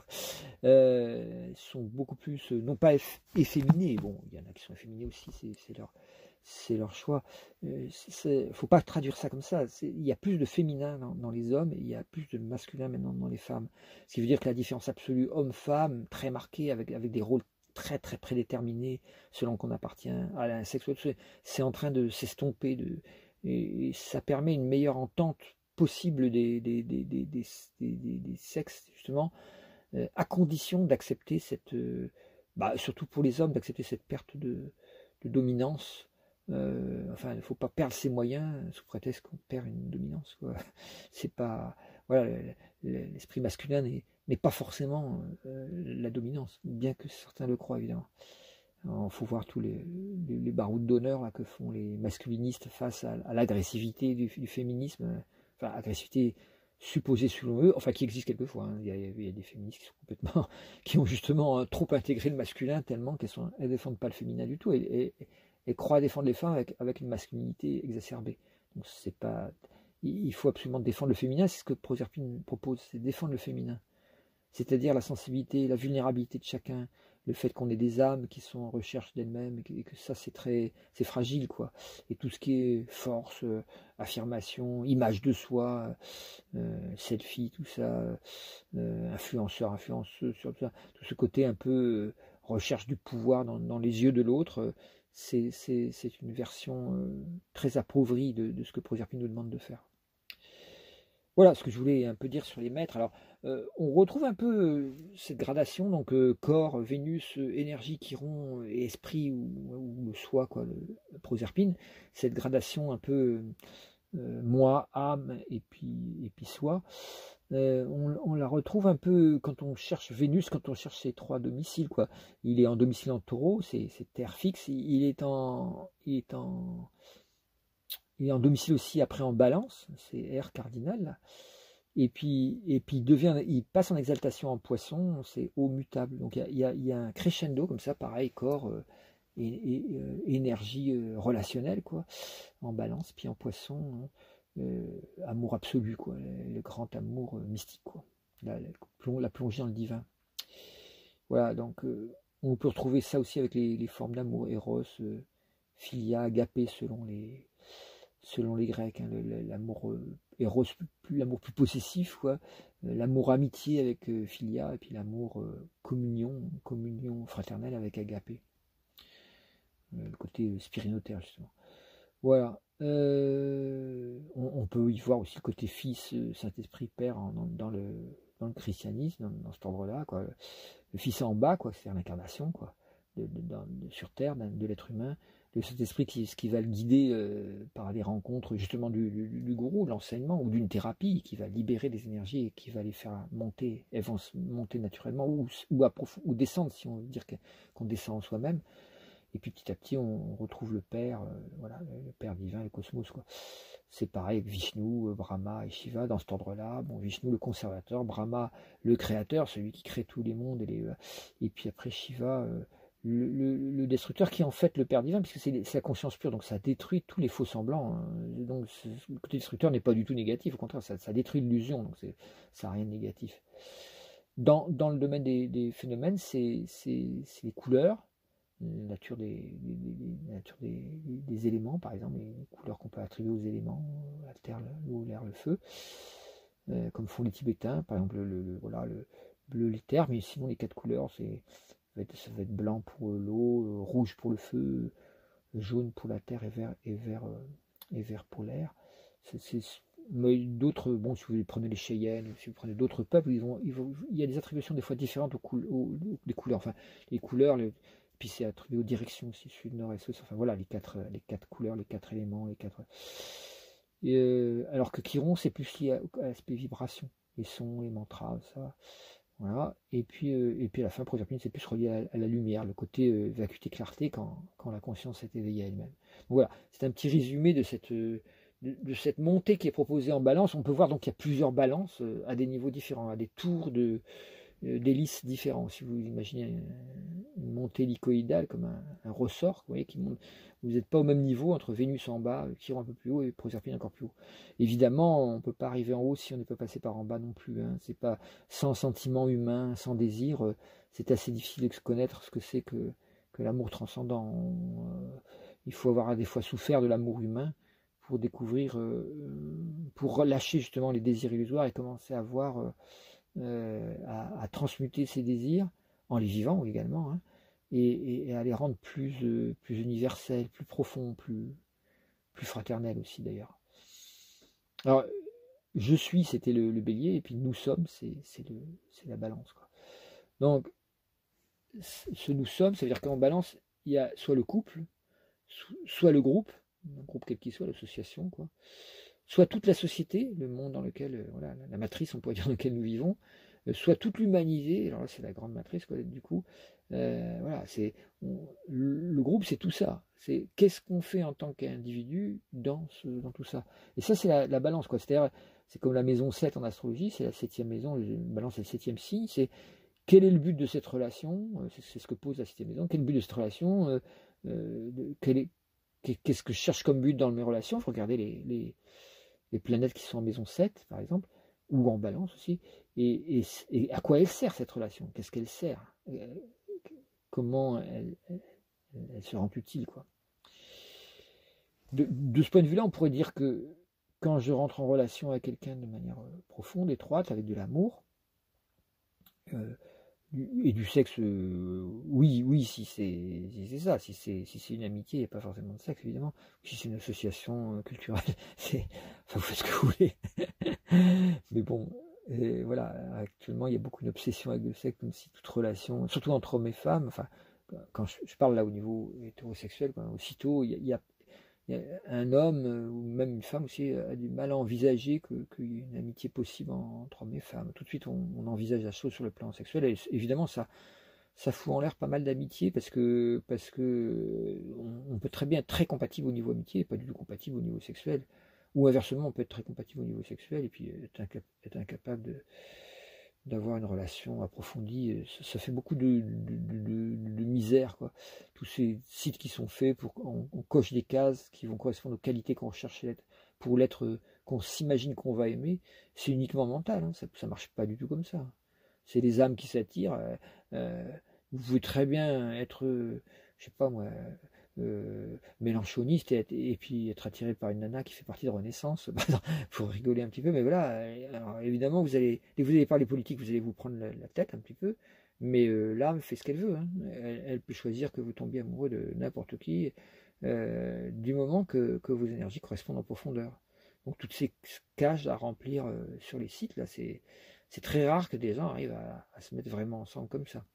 euh, sont beaucoup plus, non pas eff, efféminés, bon, il y en a qui sont efféminés aussi, c'est leur, c'est leur choix. Il ne faut pas traduire ça comme ça. Il y a plus de féminin dans, dans les hommes et il y a plus de masculin maintenant dans les femmes. Ce qui veut dire que la différence absolue homme-femme, très marquée, avec, avec des rôles très très prédéterminés selon qu'on appartient à un sexe, c'est en train de s'estomper. De, et, et ça permet une meilleure entente possible des, des, des, des, des, des, des, des sexes, justement, euh, à condition d'accepter cette... Euh, bah, surtout pour les hommes, d'accepter cette perte de, de dominance. Euh, enfin, il ne faut pas perdre ses moyens sous prétexte qu'on perd une dominance. C'est pas, voilà, l'esprit masculin n'est pas forcément euh, la dominance, bien que certains le croient évidemment. Il faut voir tous les, les, les barouds d'honneur que font les masculinistes face à, à l'agressivité du, du féminisme, enfin agressivité supposée selon eux, enfin qui existe quelquefois. Hein. Il, y a, il y a des féministes qui sont complètement, qui ont justement trop intégré le masculin tellement qu'elles ne elles défendent pas le féminin du tout. Et, et, et croient défendre les femmes avec, avec une masculinité exacerbée. Donc c'est pas, il faut absolument défendre le féminin, c'est ce que Proserpine propose, c'est défendre le féminin. C'est-à-dire la sensibilité, la vulnérabilité de chacun, le fait qu'on ait des âmes qui sont en recherche d'elles-mêmes, et que ça c'est très, c'est fragile quoi. Et tout ce qui est force, euh, affirmation, image de soi, euh, selfie, tout ça, euh, influenceur, influenceuse, tout ça, tout ce côté un peu euh, recherche du pouvoir dans, dans les yeux de l'autre, euh, c'est une version euh, très appauvrie de, de ce que Proserpine nous demande de faire. Voilà ce que je voulais un peu dire sur les maîtres. Alors, euh, on retrouve un peu euh, cette gradation, donc euh, corps, Vénus, euh, énergie, chiron, et esprit ou, ou le soi, quoi, le, le Proserpine. Cette gradation un peu euh, moi, âme et puis, et puis soi. Euh, on, on la retrouve un peu quand on cherche Vénus, quand on cherche ses trois domiciles, quoi. Il est en domicile en taureau, c'est terre fixe. Il est en, il est en, il est en domicile aussi après en balance, c'est air cardinal. Là. Et puis, et puis il devient, il passe en exaltation en poisson, c'est eau mutable. Donc il y a, il y a un crescendo comme ça, pareil, corps euh, et, et euh, énergie euh, relationnelle, quoi, en balance, puis en poisson. Euh, amour absolu, quoi, le, le grand amour euh, mystique, quoi, la, la, la plongée dans le divin. Voilà, donc euh, on peut retrouver ça aussi avec les, les formes d'amour, Eros, euh, Philia, Agapé, selon les, selon les Grecs, hein, l'amour euh, Eros, l'amour plus possessif, quoi, euh, l'amour amitié avec euh, Philia, et puis l'amour euh, communion, communion fraternelle avec Agapé, euh, le côté spirinotaire, justement. Voilà. Euh, on, on peut y voir aussi le côté fils, Saint-Esprit, Père en, dans, dans, le, dans le christianisme, dans, dans cet ordre-là, quoi. Le fils en bas, quoi, c'est l'incarnation, quoi, de, de, de, sur terre, de l'être humain. Le Saint-Esprit qui, qui va le guider euh, par les rencontres justement du, du, du gourou, de l'enseignement ou d'une thérapie, qui va libérer des énergies et qui va les faire monter, elles vont monter naturellement ou, ou, ou descendre, si on veut dire qu'on descend en soi-même. Et puis petit à petit, on retrouve le Père, euh, voilà, le Père divin, le cosmos, quoi. C'est pareil avec Vishnu, Brahma et Shiva dans cet ordre-là. Bon, Vishnu, le conservateur, Brahma, le créateur, celui qui crée tous les mondes, et, les, et puis après Shiva, euh, le, le, le destructeur, qui est en fait le Père divin, puisque c'est la conscience pure, donc ça détruit tous les faux semblants. Hein. Donc le côté destructeur n'est pas du tout négatif, au contraire, ça, ça détruit l'illusion, donc ça n'a rien de négatif. Dans, dans le domaine des, des phénomènes, c'est les couleurs, la nature des, des, des, nature des, des, des éléments, par exemple, les couleurs qu'on peut attribuer aux éléments, la terre, l'eau, l'air, le feu, euh, comme font les Tibétains, par exemple, le, le, voilà, le bleu, l'éther, mais sinon les quatre couleurs, c'est ça va être blanc pour l'eau, rouge pour le feu, jaune pour la terre et vert, et vert, et vert pour l'air. Mais d'autres, bon, si vous prenez les Cheyennes, si vous prenez d'autres peuples, ils vont, ils vont, il y a des attributions des fois différentes aux, coul aux, aux couleurs, enfin, les couleurs, les, puis c'est attribué aux directions, si sud, nord et sud, enfin voilà, les quatre, les quatre couleurs, les quatre éléments, les quatre. Et euh, alors que Chiron, c'est plus lié à, à l'aspect vibration, les sons, les mantras, ça. Voilà. Et puis, euh, et puis à la fin, Proserpine, c'est plus relié à, à la lumière, le côté euh, vacuité, clarté, quand, quand la conscience est éveillée à elle-même. Voilà, c'est un petit résumé de cette, euh, de, de cette montée qui est proposée en balance. On peut voir donc qu'il y a plusieurs balances euh, à des niveaux différents, à des tours de euh, d'hélices différents. Si vous imaginez une, une montée hélicoïdale comme un, un ressort, vous voyez, qui monte, vous n'êtes pas au même niveau entre Vénus en bas, Chiron un peu plus haut et Proserpine encore plus haut. Évidemment, on ne peut pas arriver en haut si on n'est pas passé par en bas non plus. Hein. C'est pas sans sentiment humain, sans désir, euh, c'est assez difficile de connaître ce que c'est que, que l'amour transcendant. On, euh, il faut avoir des fois souffert de l'amour humain pour découvrir, euh, pour relâcher justement les désirs illusoires et commencer à voir, euh, euh, à, à transmuter ces désirs en les vivant également, hein, et, et à les rendre plus, euh, plus universels, plus profonds, plus, plus fraternels aussi d'ailleurs. Alors, je suis, c'était le, le bélier, et puis nous sommes, c'est la balance, quoi. Donc, ce nous sommes, ça veut dire qu'en balance, il y a soit le couple, soit le groupe, un groupe quel qu'il soit, l'association, quoi, soit toute la société, le monde dans lequel, euh, voilà, la matrice, on pourrait dire, dans laquelle nous vivons, euh, soit toute l'humanité, alors là c'est la grande matrice, quoi, du coup, euh, voilà, c'est le groupe, c'est tout ça, c'est qu'est-ce qu'on fait en tant qu'individu dans, ce, dans tout ça, et ça c'est la, la balance, quoi, c'est-à-dire, c'est comme la maison sept en astrologie, c'est la septième maison, la balance c'est le septième signe, c'est quel est le but de cette relation, c'est ce que pose la septième maison, quel est le but de cette relation, euh, euh, quel est Qu'est-ce que je cherche comme but dans mes relations? Il faut regarder les, les, les planètes qui sont en maison sept, par exemple, ou en balance aussi. Et, et, et à quoi elle sert, cette relation? Qu'est-ce qu'elle sert? Comment elle, elle, elle se rend utile, quoi. De, de ce point de vue-là, on pourrait dire que quand je rentre en relation avec quelqu'un de manière profonde, étroite, avec de l'amour, euh, et du sexe, euh, oui, oui, si c'est si ça, si c'est si c'est une amitié, il n'y a pas forcément de sexe, évidemment. Si c'est une association euh, culturelle, c'est, enfin, vous faites ce que vous voulez. Mais bon, et voilà, actuellement, il y a beaucoup d'obsession avec le sexe, comme si toute relation, surtout entre hommes et femmes, enfin, quand je, je parle là au niveau hétérosexuel, quoi, aussitôt, il y a, il y a un homme ou même une femme aussi a du mal à envisager qu'il que y ait une amitié possible entre hommes et femmes. Tout de suite, on, on envisage la chose sur le plan sexuel. Et évidemment, ça, ça fout en l'air pas mal d'amitié parce que, parce que on, on peut très bien être très compatible au niveau amitié et pas du tout compatible au niveau sexuel. Ou inversement, on peut être très compatible au niveau sexuel et puis être, incap être incapable de d'avoir une relation approfondie, ça, ça fait beaucoup de, de, de, de misère, quoi. Tous ces sites qui sont faits pour qu'on on coche des cases qui vont correspondre aux qualités qu'on recherche pour l'être qu'on s'imagine qu'on va aimer, c'est uniquement mental, hein. Ça ne marche pas du tout comme ça. C'est les âmes qui s'attirent. Euh, euh, vous pouvez très bien être, euh, je sais pas moi, Euh, mélanchoniste et, et puis être attiré par une nana qui fait partie de Renaissance, pour rigoler un petit peu, mais voilà, alors évidemment vous allez, dès que vous allez parler politique, vous allez vous prendre la, la tête un petit peu, mais euh, l'âme fait ce qu'elle veut, hein. elle, elle peut choisir que vous tombiez amoureux de n'importe qui, euh, du moment que, que vos énergies correspondent en profondeur. Donc toutes ces cages à remplir euh, sur les sites, là, c'est très rare que des gens arrivent à, à se mettre vraiment ensemble comme ça.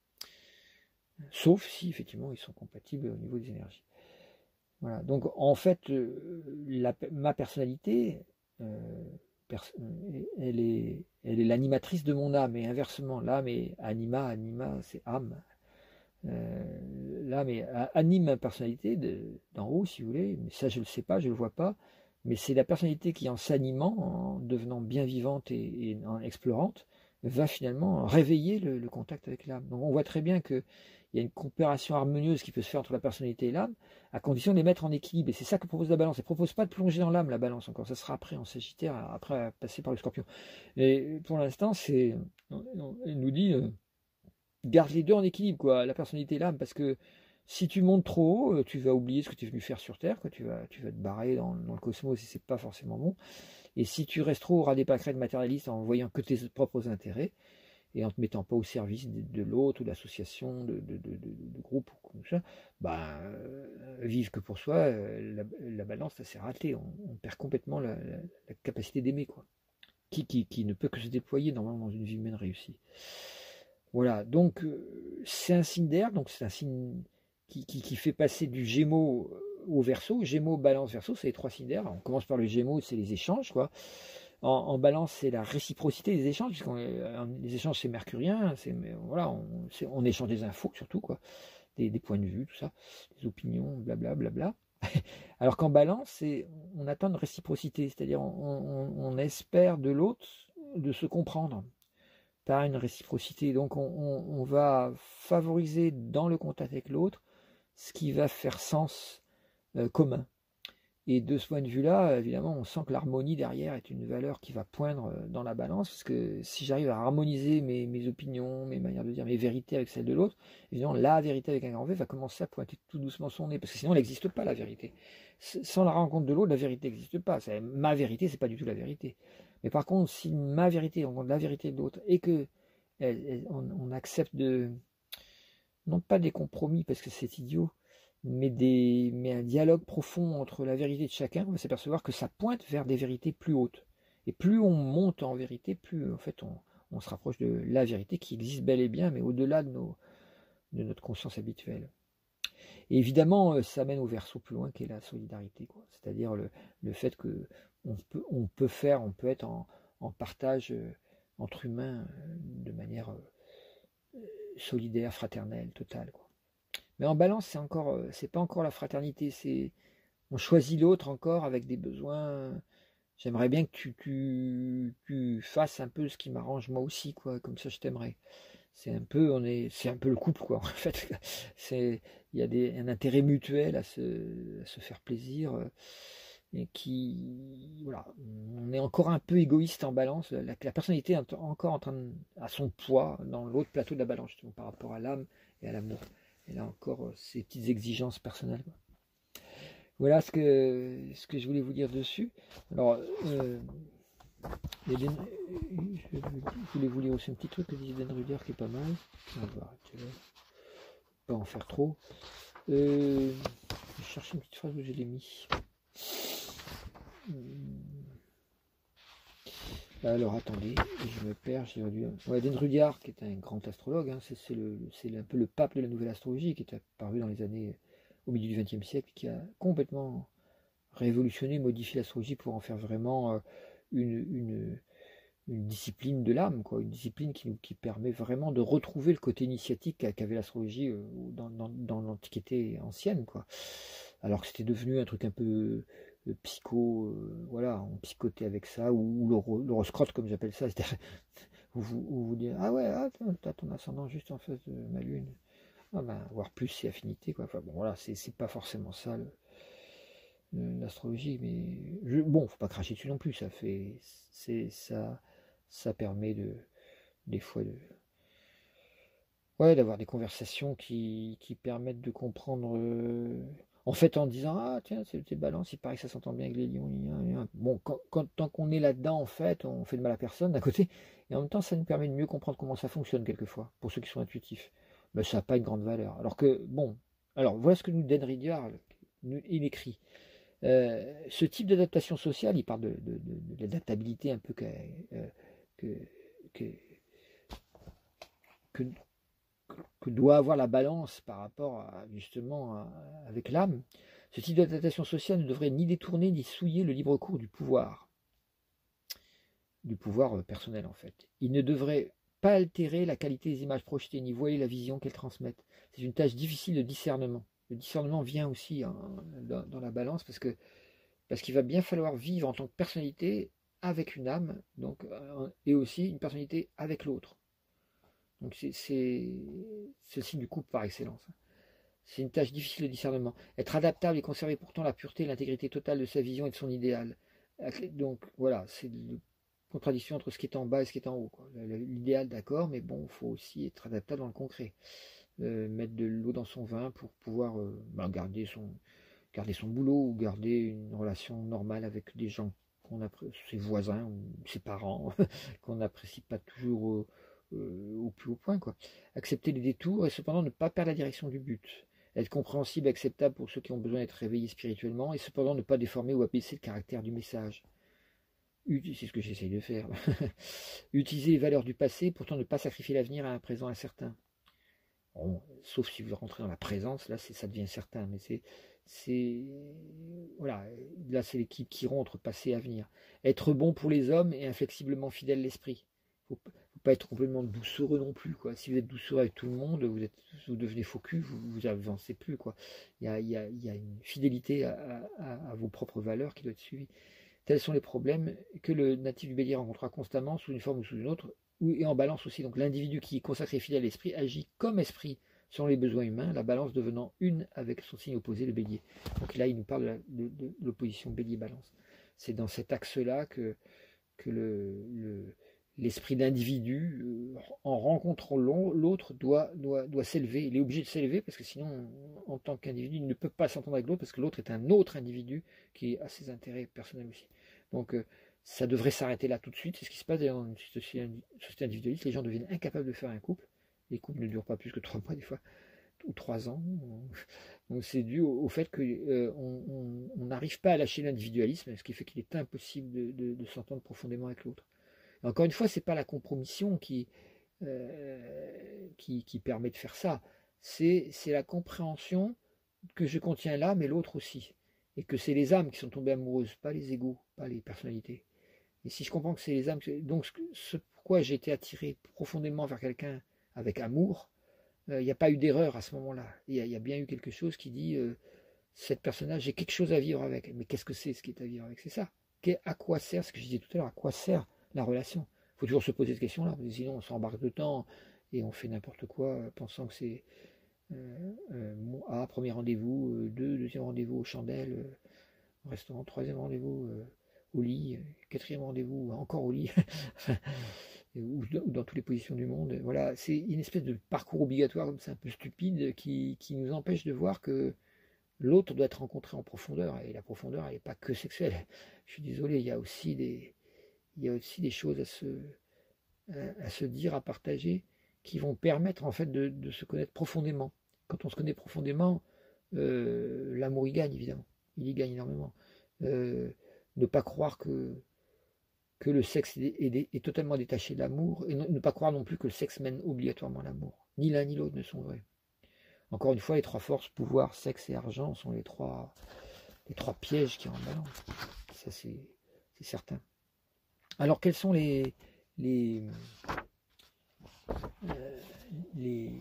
Sauf si effectivement ils sont compatibles au niveau des énergies. Voilà, donc en fait, euh, la, ma personnalité, euh, pers elle est, elle est l'animatrice de mon âme, et inversement, l'âme est anima, anima, c'est âme. Euh, l'âme anime ma personnalité d'en haut, si vous voulez, mais ça je ne le sais pas, je ne le vois pas, mais c'est la personnalité qui, en s'animant, en devenant bien vivante et, et en explorante, va finalement réveiller le, le contact avec l'âme. Donc on voit très bien que il y a une coopération harmonieuse qui peut se faire entre la personnalité et l'âme, à condition de les mettre en équilibre. Et c'est ça que propose la balance. Elle ne propose pas de plonger dans l'âme, la balance, encore. Ça sera après en Sagittaire, après passer par le Scorpion. Et pour l'instant, c'est, elle nous dit, euh, garde les deux en équilibre, quoi, la personnalité et l'âme, parce que si tu montes trop haut, tu vas oublier ce que tu es venu faire sur Terre, quoi. Tu vas, tu vas te barrer dans, dans le cosmos et c'est pas forcément bon. Et si tu restes trop au ras des pâquerettes matérialistes en voyant que tes propres intérêts, et en ne te mettant pas au service de, de l'autre ou d'association, de, de, de, de, de groupe, comme ça, ben, euh, vivre que pour soi, euh, la, la balance, ça s'est raté. On, on perd complètement la, la, la capacité d'aimer, quoi. Qui, qui, qui ne peut que se déployer normalement dans une vie humaine réussie. Voilà, donc euh, c'est un signe d'air, donc c'est un signe qui, qui, qui fait passer du Gémeaux au Verseau. Gémeaux, Balance, Verseau, c'est les trois signes d'air. On commence par le Gémeaux, c'est les échanges, quoi. En, en Balance, c'est la réciprocité des échanges, puisque les échanges, c'est mercurien, c'est voilà, on, on échange des infos surtout, quoi, des, des points de vue, tout ça, des opinions, blabla, blabla. Alors qu'en Balance, c'est, on attend une réciprocité, c'est-à-dire on, on, on espère de l'autre de se comprendre. par une réciprocité. Donc on, on, on va favoriser dans le contact avec l'autre ce qui va faire sens euh, commun. Et de ce point de vue-là, évidemment, on sent que l'harmonie derrière est une valeur qui va poindre dans la balance, parce que si j'arrive à harmoniser mes, mes opinions, mes manières de dire, mes vérités avec celles de l'autre, évidemment, la vérité avec un grand V va commencer à pointer tout doucement son nez, parce que sinon, elle n'existe pas, la vérité. Sans la rencontre de l'autre, la vérité n'existe pas. Ma vérité, c'est pas du tout la vérité. Mais par contre, si ma vérité rencontre la vérité de l'autre, et que elle, elle, on, on accepte de, non pas des compromis, parce que c'est idiot, Mais, des, mais un dialogue profond entre la vérité de chacun, on va s'apercevoir que ça pointe vers des vérités plus hautes. Et plus on monte en vérité, plus en fait on, on se rapproche de la vérité qui existe bel et bien, mais au-delà de, nos, de notre conscience habituelle. Et évidemment, ça mène au verso plus loin qu'est la solidarité, quoi. C'est-à-dire le, le fait que on peut, on peut faire, on peut être en, en partage entre humains de manière solidaire, fraternelle, totale, quoi. Mais en balance, c'est encore, c'est pas encore la fraternité, c'est on choisit l'autre encore avec des besoins. J'aimerais bien que tu, tu, tu fasses un peu ce qui m'arrange moi aussi, quoi. Comme ça, je t'aimerais. C'est un peu, on est, c'est un peu le couple, quoi. En fait, c'est, il y a des, un intérêt mutuel à se, à se faire plaisir, et qui, voilà, on est encore un peu égoïste en balance. La, la personnalité est encore en train de, à son poids dans l'autre plateau de la balance, justement, par rapport à l'âme et à l'amour. Et là encore, euh, ces petites exigences personnelles, quoi. Voilà ce que, ce que je voulais vous dire dessus. Alors, euh, les, je voulais vous lire aussi un petit truc que disait Dan Ruder qui est pas mal. On va arrêter là. Pas en faire trop. Euh, je cherche une petite phrase où je l'ai mis. Alors attendez, je me perds, j'ai dû... ouais, Dan Rudyard, qui est un grand astrologue, hein, c'est un peu le pape de la nouvelle astrologie, qui est apparu dans les années au milieu du vingtième siècle, qui a complètement révolutionné, modifié l'astrologie pour en faire vraiment une, une, une discipline de l'âme, quoi, une discipline qui, qui permet vraiment de retrouver le côté initiatique qu'avait l'astrologie dans, dans, dans l'Antiquité ancienne, quoi. Alors que c'était devenu un truc un peu le psycho, euh, voilà, on psychotait avec ça, ou, ou l'horoscope comme j'appelle ça, c'est-à-dire où vous, où vous dites, ah ouais, ah, t'as ton ascendant juste en face de ma lune, ah ben, voire plus c'est affinité, quoi. Enfin bon, voilà, c'est pas forcément ça l'astrologie, mais je, bon, faut pas cracher dessus non plus, ça fait, c'est ça, ça permet de, des fois de, ouais, d'avoir des conversations qui, qui permettent de comprendre. Euh, En fait, en disant, ah tiens, c'est tes balances, il paraît que ça s'entend bien avec les lions. Bon, quand, quand, tant qu'on est là-dedans, en fait, on fait de mal à personne d'un côté, et en même temps, ça nous permet de mieux comprendre comment ça fonctionne quelquefois, pour ceux qui sont intuitifs. Mais ça n'a pas une grande valeur. Alors que, bon, alors voilà ce que nous Dan Rudyard, il écrit. Euh, ce type d'adaptation sociale, il parle de, de, de, de l'adaptabilité un peu que, euh, que, que, que que doit avoir la balance par rapport à, justement à, avec l'âme. Ce type d'adaptation sociale ne devrait ni détourner ni souiller le libre cours du pouvoir, du pouvoir personnel en fait. Il ne devrait pas altérer la qualité des images projetées ni voiler la vision qu'elles transmettent. C'est une tâche difficile de discernement. Le discernement vient aussi hein, dans, dans la balance parce que parce qu'il va bien falloir vivre en tant que personnalité avec une âme, donc euh, et aussi une personnalité avec l'autre. Donc c'est le signe du couple par excellence. C'est une tâche difficile de discernement. Être adaptable et conserver pourtant la pureté et l'intégrité totale de sa vision et de son idéal. Donc voilà, c'est une contradiction entre ce qui est en bas et ce qui est en haut. L'idéal, d'accord, mais bon, il faut aussi être adaptable dans le concret. Euh, mettre de l'eau dans son vin pour pouvoir euh, ben, garder, son, garder son boulot ou garder une relation normale avec des gens, qu'on apprécie, ses voisins ou ses parents, qu'on n'apprécie pas toujours... Euh, Euh, au plus haut point, quoi. Accepter les détours et cependant ne pas perdre la direction du but. Être compréhensible et acceptable pour ceux qui ont besoin d'être réveillés spirituellement et cependant ne pas déformer ou abaisser le caractère du message. C'est ce que j'essaye de faire. Utiliser les valeurs du passé, pourtant ne pas sacrifier l'avenir à un présent incertain. Bon, sauf si vous rentrez dans la présence, là ça devient certain, mais c'est c'est voilà, là c'est l'équipe qui rompt entre passé et avenir. Être bon pour les hommes et inflexiblement fidèle l'esprit. Faut, faut pas être complètement doucereux non plus, quoi. Si vous êtes doucereux avec tout le monde, vous êtes vous devenez faux cul, vous, vous avancez plus, quoi. Il y a, il y a, il y a une fidélité à, à, à vos propres valeurs qui doit être suivie. Tels sont les problèmes que le natif du bélier rencontrera constamment sous une forme ou sous une autre, et en balance aussi. Donc l'individu qui est consacré et fidèle à l'esprit agit comme esprit selon les besoins humains, la balance devenant une avec son signe opposé, le bélier. Donc là, il nous parle de, la, de, de l'opposition bélier-balance. C'est dans cet axe-là que, que le, le, l'esprit d'individu, euh, en rencontrant l'autre, doit, doit, doit s'élever. Il est obligé de s'élever parce que sinon, en tant qu'individu, il ne peut pas s'entendre avec l'autre parce que l'autre est un autre individu qui a ses intérêts personnels aussi. Donc, euh, ça devrait s'arrêter là tout de suite. C'est ce qui se passe dans une société individualiste. Les gens deviennent incapables de faire un couple. Les couples ne durent pas plus que trois mois des fois, ou trois ans. Donc c'est dû au, au fait qu'on euh, n'arrive pas à lâcher l'individualisme, ce qui fait qu'il est impossible de, de, de s'entendre profondément avec l'autre. Encore une fois, ce n'est pas la compromission qui, euh, qui, qui permet de faire ça. C'est la compréhension que je contiens là, mais l'autre aussi. Et que c'est les âmes qui sont tombées amoureuses, pas les égos, pas les personnalités. Et si je comprends que c'est les âmes, donc ce pourquoi j'ai été attiré profondément vers quelqu'un avec amour, il euh, n'y a pas eu d'erreur à ce moment-là. Il y, y a bien eu quelque chose qui dit, euh, cette personne-là, j'ai quelque chose à vivre avec. Mais qu'est-ce que c'est ce qui est à vivre avec? C'est ça. À quoi sert, ce que je disais tout à l'heure, à quoi sert la relation? Il faut toujours se poser cette question-là, sinon on s'embarque de temps et on fait n'importe quoi, pensant que c'est euh, euh, A, premier rendez-vous, euh, deux, deuxième rendez-vous aux chandelles, euh, au restaurant, troisième rendez-vous euh, au lit, quatrième rendez-vous encore au lit. Ou dans toutes les positions du monde. Voilà, c'est une espèce de parcours obligatoire comme ça, un peu stupide, qui, qui nous empêche de voir que l'autre doit être rencontré en profondeur, et la profondeur, elle n'est pas que sexuelle. Je suis désolé, il y a aussi des, il y a aussi des choses à se, à, à se dire, à partager, qui vont permettre en fait de, de se connaître profondément. Quand on se connaît profondément, euh, l'amour y gagne évidemment, il y gagne énormément. Euh, ne pas croire que que le sexe est, est, est totalement détaché de l'amour, et ne, ne pas croire non plus que le sexe mène obligatoirement à l'amour. Ni l'un ni l'autre ne sont vrais. Encore une fois, les trois forces, pouvoir, sexe et argent, sont les trois, les trois pièges qui en balancent. Ça, c'est certain. Alors, quels sont les, les, euh, les,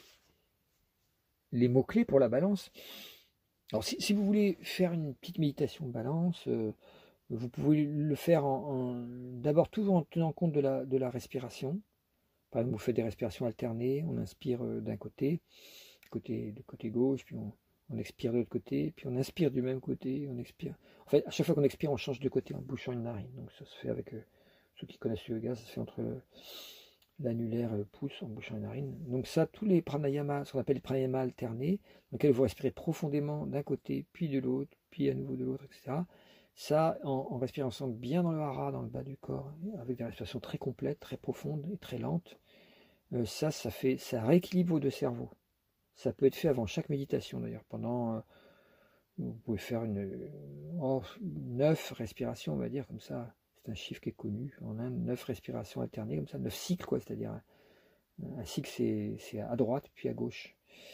les mots-clés pour la balance? Alors, si, si vous voulez faire une petite méditation de balance, euh, vous pouvez le faire en, en d'abord toujours en tenant compte de la, de la respiration. Par exemple, vous faites des respirations alternées, on inspire d'un côté, côté, de côté gauche, puis on, on expire de l'autre côté, puis on inspire du même côté, on expire. En fait, à chaque fois qu'on expire, on change de côté en bouchant une narine. Donc ça se fait avec euh, ceux qui connaissent le yoga, ça se fait entre l'annulaire et le pouce en bouchant une narine. Donc ça, tous les pranayamas, ce qu'on appelle les pranayamas alternés, dans lesquels vous respirez profondément d'un côté, puis de l'autre, puis à nouveau de l'autre, et cetera. Ça, en, en respirant ensemble bien dans le hara, dans le bas du corps, avec des respirations très complètes, très profondes et très lentes, euh, ça, ça fait, ça rééquilibre vos deux cerveaux. Ça peut être fait avant chaque méditation d'ailleurs. Pendant, euh, vous pouvez faire une, oh, neuf respirations, on va dire comme ça. C'est un chiffre qui est connu en Inde, neuf respirations alternées comme ça, neuf cycles quoi. C'est-à-dire un, un cycle c'est à droite puis à gauche.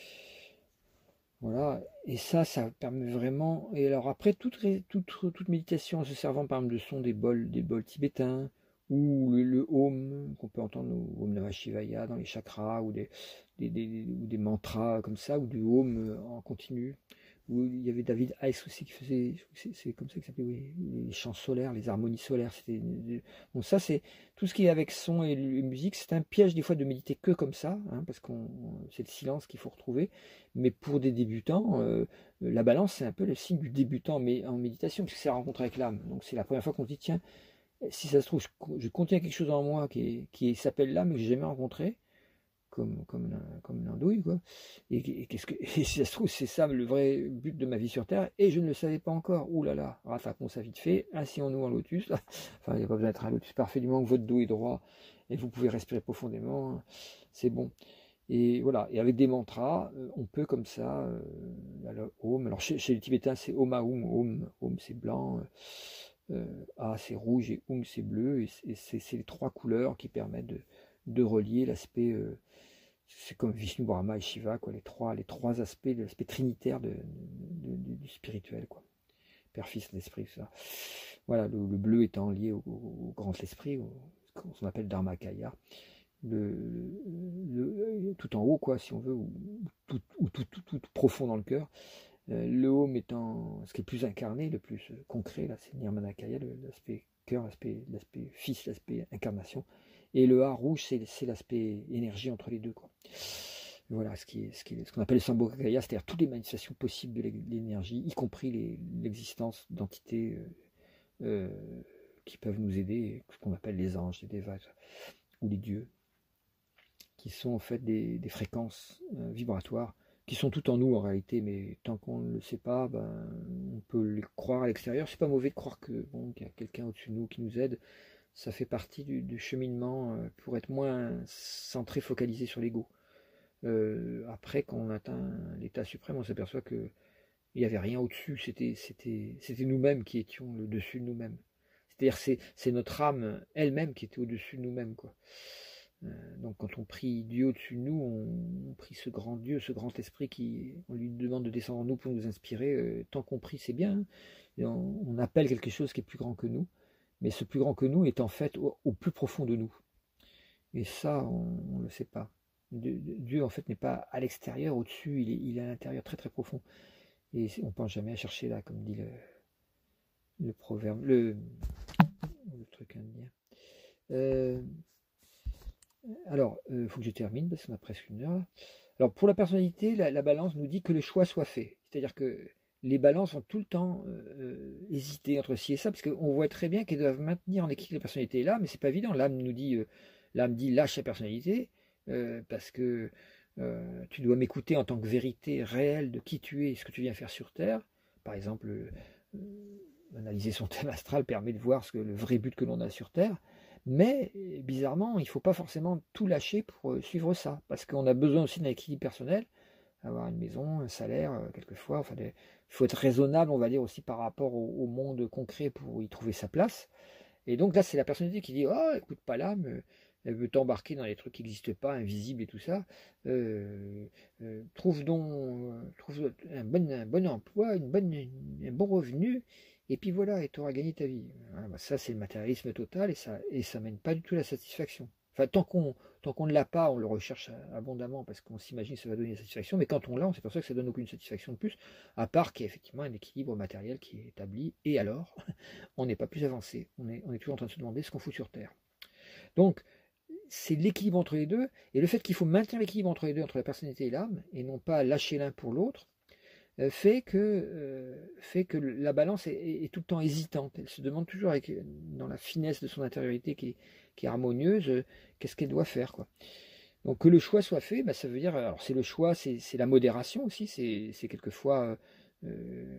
Voilà, et ça, ça permet vraiment. Et alors après, toute, toute, toute méditation en se servant par exemple de son des bols, des bols tibétains, ou le, le Om, qu'on peut entendre au Om Namah Shivaya dans les chakras, ou des, des, des, ou des mantras comme ça, ou du Om en continu. Où il y avait David Heiss aussi qui faisait, c'est comme ça que ça s'appelait, oui, les chants solaires, les harmonies solaires. C'était bon, ça c'est tout ce qui est avec son et musique. C'est un piège des fois de méditer que comme ça, hein, parce qu'on c'est le silence qu'il faut retrouver. Mais pour des débutants, euh, la balance c'est un peu le signe du débutant, mais en méditation, puisque c'est la rencontre avec l'âme. Donc c'est la première fois qu'on se dit tiens, si ça se trouve, je, je contiens quelque chose en moi qui, qui s'appelle l'âme, que j'ai jamais rencontré. Comme, comme, comme l'andouille, quoi. Et, et, qu'est-ce que, et si ça se trouve, c'est ça le vrai but de ma vie sur Terre, et je ne le savais pas encore. Ouh là là, rattrapons ça vite fait, asseyons-nous en lotus. Là. Enfin, il n'y a pas besoin d'être un lotus parfait du moment que votre dos est droit et vous pouvez respirer profondément, c'est bon. Et voilà, et avec des mantras, on peut comme ça, euh, alors, Om, alors chez, chez les Tibétains, c'est Om Aum, Om, Om c'est blanc, euh, A c'est rouge et Om c'est bleu, et, et c'est les trois couleurs qui permettent de, de relier l'aspect. Euh, c'est comme Vishnu, Brahma et Shiva, quoi, les trois, les trois aspects de l'aspect trinitaire de, de, de, du spirituel, quoi. Père, Fils, l'Esprit, tout ça. Voilà, le, le bleu étant lié au, au grand esprit, au, ce qu'on appelle Dharmakaya, le, le, le, tout en haut, quoi, si on veut, ou tout, ou tout, tout, tout, tout profond dans le cœur. Euh, le Om étant ce qui est plus incarné, le plus concret, là, c'est Nirmanakaya, l'aspect cœur, l'aspect Fils, l'aspect incarnation. Et le A rouge, c'est l'aspect énergie entre les deux, quoi. Voilà ce qui est, ce qui est, ce qu'on appelle le Sambhogakaya, c'est-à-dire toutes les manifestations possibles de l'énergie, y compris l'existence d'entités euh, euh, qui peuvent nous aider, ce qu'on appelle les anges, les dévas, ou les dieux, qui sont en fait des, des fréquences euh, vibratoires, qui sont tout en nous en réalité, mais tant qu'on ne le sait pas, ben, on peut les croire à l'extérieur. C'est pas mauvais de croire que bon, qu'il y a quelqu'un au-dessus de nous qui nous aide. Ça fait partie du, du cheminement euh, pour être moins centré, focalisé sur l'ego. Euh, après, quand on atteint l'état suprême, on s'aperçoit que il n'y avait rien au-dessus, c'était c'était c'était nous-mêmes qui étions le dessus de nous-mêmes. C'est-à-dire c'est c'est notre âme elle-même qui était au-dessus de nous-mêmes, quoi. Euh, donc quand on prie Dieu au-dessus de nous, on, on prie ce grand Dieu, ce grand esprit qui, on lui demande de descendre en nous pour nous inspirer. Euh, tant qu'on prie, c'est bien. Hein, et on, on appelle quelque chose qui est plus grand que nous, mais ce plus grand que nous est en fait au, au plus profond de nous. Et ça, on ne le sait pas. Dieu en fait n'est pas à l'extérieur, au-dessus, il est, il est à l'intérieur, très très profond. Et on ne pense jamais à chercher là, comme dit le, le proverbe, le, le truc indien. Euh, alors, il euh, faut que je termine parce qu'on a presque une heure. Alors pour la personnalité, la, la balance nous dit que le choix soit fait. C'est-à-dire que les balances ont tout le temps euh, hésité entre ci et ça, parce qu'on voit très bien qu'elles doivent maintenir en équilibre les personnalités là, mais c'est pas évident. L'âme nous dit, euh, l'âme dit lâche la personnalité. Euh, parce que euh, tu dois m'écouter en tant que vérité réelle de qui tu es et ce que tu viens faire sur Terre. Par exemple, euh, analyser son thème astral permet de voir ce que, le vrai but que l'on a sur Terre. Mais bizarrement, il ne faut pas forcément tout lâcher pour euh, suivre ça, parce qu'on a besoin aussi d'un équilibre personnel, avoir une maison, un salaire, euh, quelquefois. Enfin, il faut être raisonnable, on va dire, aussi par rapport au, au monde concret pour y trouver sa place. Et donc là, c'est la personnalité qui dit « Oh, écoute pas l'âme, elle veut t'embarquer dans les trucs qui n'existent pas, invisibles et tout ça. Euh, euh, trouve donc euh, trouve un, bon, un bon emploi, une bonne, un bon revenu, et puis voilà, et tu auras gagné ta vie. » Voilà, bah ça, c'est le matérialisme total, et ça et ça mène pas du tout à la satisfaction. Enfin, tant qu'on tant qu'on ne l'a pas, on le recherche abondamment, parce qu'on s'imagine que ça va donner la satisfaction, mais quand on l'a, on s'aperçoit que ça donne aucune satisfaction de plus, à part qu'il y a effectivement un équilibre matériel qui est établi, et alors on n'est pas plus avancé, on est, on est toujours en train de se demander ce qu'on fout sur Terre. Donc, c'est l'équilibre entre les deux, et le fait qu'il faut maintenir l'équilibre entre les deux, entre la personnalité et l'âme, et non pas lâcher l'un pour l'autre, euh, fait, que, euh, fait que la balance est, est, est tout le temps hésitante. Elle se demande toujours, avec, dans la finesse de son intériorité qui est, qui est harmonieuse, euh, qu'est-ce qu'elle doit faire, quoi. Donc que le choix soit fait, bah, ça veut dire, alors c'est le choix, c'est la modération aussi, c'est quelquefois... Euh,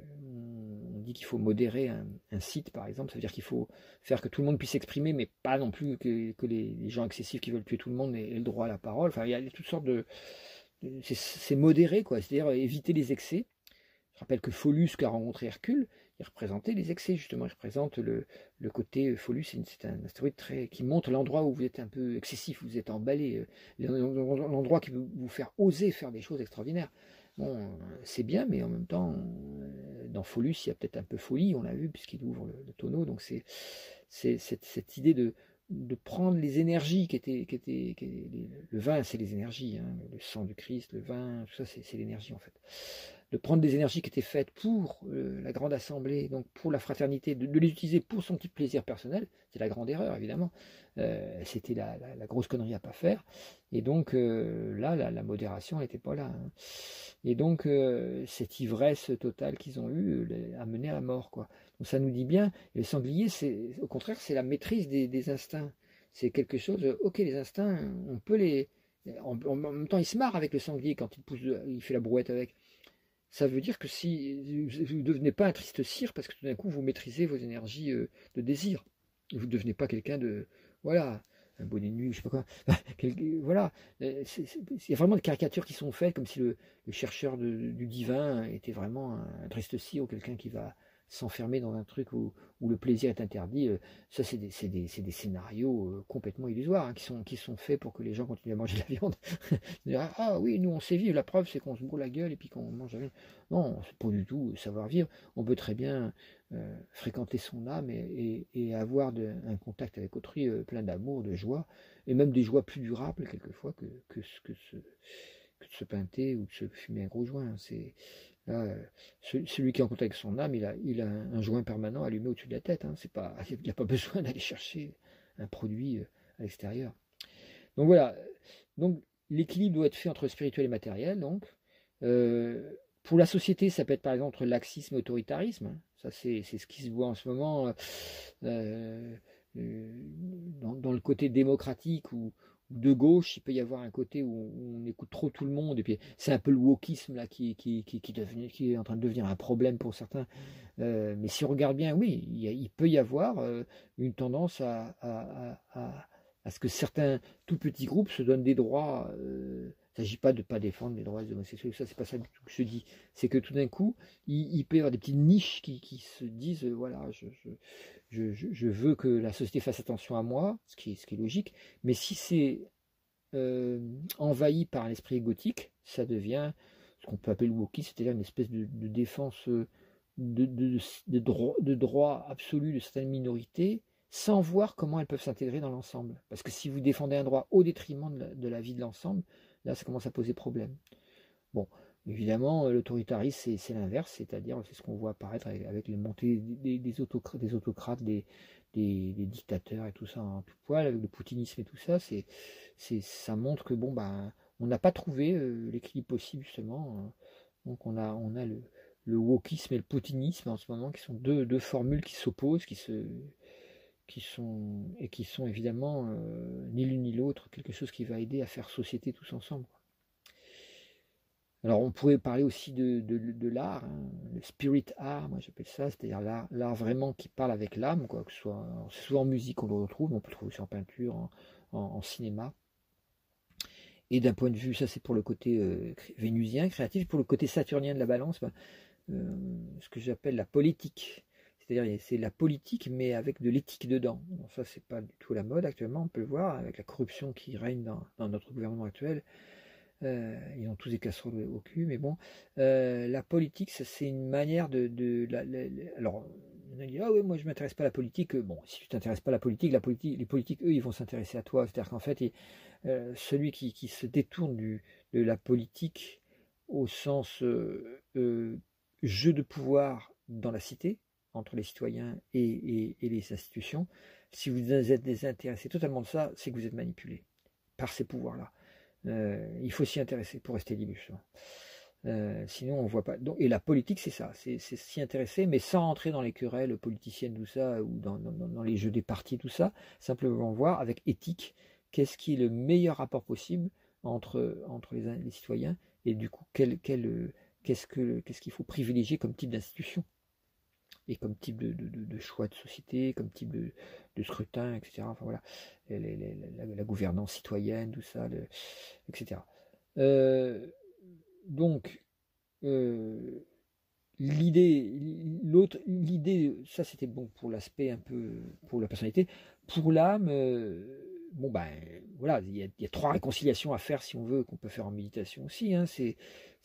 on dit qu'il faut modérer un, un site, par exemple, ça veut dire qu'il faut faire que tout le monde puisse s'exprimer, mais pas non plus que, que les, les gens excessifs qui veulent tuer tout le monde aient, aient le droit à la parole. Enfin, il y a toutes sortes de... de c'est modéré, quoi, c'est-à-dire éviter les excès. Je rappelle que Pholus, qui a rencontré Hercule, il représentait les excès, justement. Il représente le, le côté Pholus, c'est un astéroïde très, qui montre l'endroit où vous êtes un peu excessif, vous êtes emballé, l'endroit qui peut vous faire oser faire des choses extraordinaires. Bon, c'est bien, mais en même temps, dans Pholus, il y a peut-être un peu folie, on l'a vu, puisqu'il ouvre le, le tonneau. Donc c'est cette, cette idée de, de prendre les énergies qui étaient... Qui étaient qui, les, le vin, c'est les énergies, hein, le sang du Christ, le vin, tout ça, c'est l'énergie en fait. De prendre des énergies qui étaient faites pour euh, la grande assemblée, donc pour la fraternité, de, de les utiliser pour son petit plaisir personnel, c'est la grande erreur évidemment, euh, c'était la, la, la grosse connerie à pas faire, et donc euh, là, la, la modération n'était pas là, hein. Et donc euh, cette ivresse totale qu'ils ont eue euh, a mené à la mort, quoi. Donc ça nous dit bien, et le sanglier, c'est au contraire, c'est la maîtrise des, des instincts, c'est quelque chose, ok, les instincts, on peut les... En, en même temps, il se marre avec le sanglier quand il pousse, il fait la brouette avec. Ça veut dire que si vous ne devenez pas un triste cire, parce que tout d'un coup vous maîtrisez vos énergies de désir, vous ne devenez pas quelqu'un de, voilà, un bonnet de nuit, je sais pas quoi, voilà, il y a vraiment des caricatures qui sont faites comme si le, le chercheur de, du divin était vraiment un triste cire ou quelqu'un qui va s'enfermer dans un truc où, où le plaisir est interdit. Ça, c'est des, des, des scénarios complètement illusoires, hein, qui, sont, qui sont faits pour que les gens continuent à manger de la viande. Ah oui, nous on sait vivre, la preuve c'est qu'on se bourre la gueule et puis qu'on mange la viande. Non, c'est pas du tout savoir vivre. On peut très bien euh, fréquenter son âme et, et, et avoir de, un contact avec autrui euh, plein d'amour, de joie, et même des joies plus durables quelquefois que, que, que, ce, que de se peinter ou de se fumer un gros joint. C'est... Là, celui qui est en contact avec son âme, il a, il a un joint permanent allumé au-dessus de la tête. Hein. C'est pas, il n'y a pas besoin d'aller chercher un produit à l'extérieur. Donc voilà, donc l'équilibre doit être fait entre spirituel et matériel. Donc, euh, pour la société, ça peut être par exemple entre laxisme et autoritarisme. Ça, c'est ce qui se voit en ce moment euh, euh, dans, dans le côté démocratique ou de gauche. Il peut y avoir un côté où on écoute trop tout le monde. Et puis, c'est un peu le wokisme là, qui, qui, qui, qui, devenu, qui est en train de devenir un problème pour certains. Euh, mais si on regarde bien, oui, il, y a, il peut y avoir euh, une tendance à, à, à, à à ce que certains tout petits groupes se donnent des droits. Euh, il ne s'agit pas de ne pas défendre les droits des homosexuels, ça c'est pas ça du tout que je dis. C'est que tout d'un coup, il, il peut y avoir des petites niches qui, qui se disent, euh, voilà, je, je, je, je veux que la société fasse attention à moi, ce qui est, ce qui est logique, mais si c'est euh, envahi par l'esprit égotique, ça devient ce qu'on peut appeler le wokisme, c'est-à-dire une espèce de, de défense de, de, de, de, droit, de droit absolu de certaines minorités, sans voir comment elles peuvent s'intégrer dans l'ensemble. Parce que si vous défendez un droit au détriment de la, de la vie de l'ensemble, là, ça commence à poser problème. Bon, évidemment, l'autoritarisme, c'est l'inverse, c'est-à-dire, c'est ce qu'on voit apparaître avec, avec les montées des, des, autocrates, des, autocrates des, des, des dictateurs et tout ça en tout poil, avec le poutinisme et tout ça, c'est, c'est, ça montre que, bon, ben, on n'a pas trouvé euh, l'équilibre possible, justement. Donc, on a, on a le, le wokisme et le poutinisme en ce moment, qui sont deux, deux formules qui s'opposent, qui se qui sont et qui sont évidemment euh, ni l'une ni l'autre quelque chose qui va aider à faire société tous ensemble. Alors on pourrait parler aussi de, de, de l'art, hein, le spirit art, moi j'appelle ça, c'est-à-dire l'art, l'art vraiment qui parle avec l'âme, quoi, que ce soit, c'est souvent en musique qu'on le retrouve, mais on peut le trouver aussi en peinture, en, en, en cinéma. Et d'un point de vue, ça c'est pour le côté euh, vénusien, créatif, pour le côté saturnien de la balance, ben, euh, ce que j'appelle la politique. C'est-à-dire c'est la politique, mais avec de l'éthique dedans. Bon, ça, c'est pas du tout la mode actuellement, on peut le voir, avec la corruption qui règne dans, dans notre gouvernement actuel. Euh, ils ont tous des casseroles au cul, mais bon. Euh, la politique, c'est une manière de... de la, la, la, alors, on a dit, ah oui, moi je ne m'intéresse pas à la politique. Bon, si tu ne t'intéresses pas à la politique, la politique, les politiques, eux, ils vont s'intéresser à toi. C'est-à-dire qu'en fait, il, euh, celui qui, qui se détourne du, de la politique au sens euh, euh, jeu de pouvoir dans la cité, entre les citoyens et, et, et les institutions, si vous êtes désintéressé totalement de ça, c'est que vous êtes manipulé par ces pouvoirs-là. Euh, il faut s'y intéresser pour rester libre. Euh, sinon, on voit pas. Donc, et la politique, c'est ça, c'est s'y intéresser, mais sans entrer dans les querelles politiciennes, tout ça, ou dans, dans, dans les jeux des partis, tout ça. Simplement voir avec éthique qu'est-ce qui est le meilleur rapport possible entre, entre les, les citoyens et du coup, quel, quel, qu'est-ce que, qu'est-ce qu'il faut privilégier comme type d'institution et comme type de, de, de, de choix de société, comme type de, de scrutin, et cetera. Enfin voilà, les, les, les, la, la gouvernance citoyenne, tout ça, le, et cetera. Euh, donc, euh, l'idée, l'autre, l'idée, ça c'était bon pour l'aspect un peu, pour la personnalité. Pour l'âme, euh, bon ben voilà, il y, a, il y a trois réconciliations à faire si on veut, qu'on peut faire en méditation aussi. Hein, c'est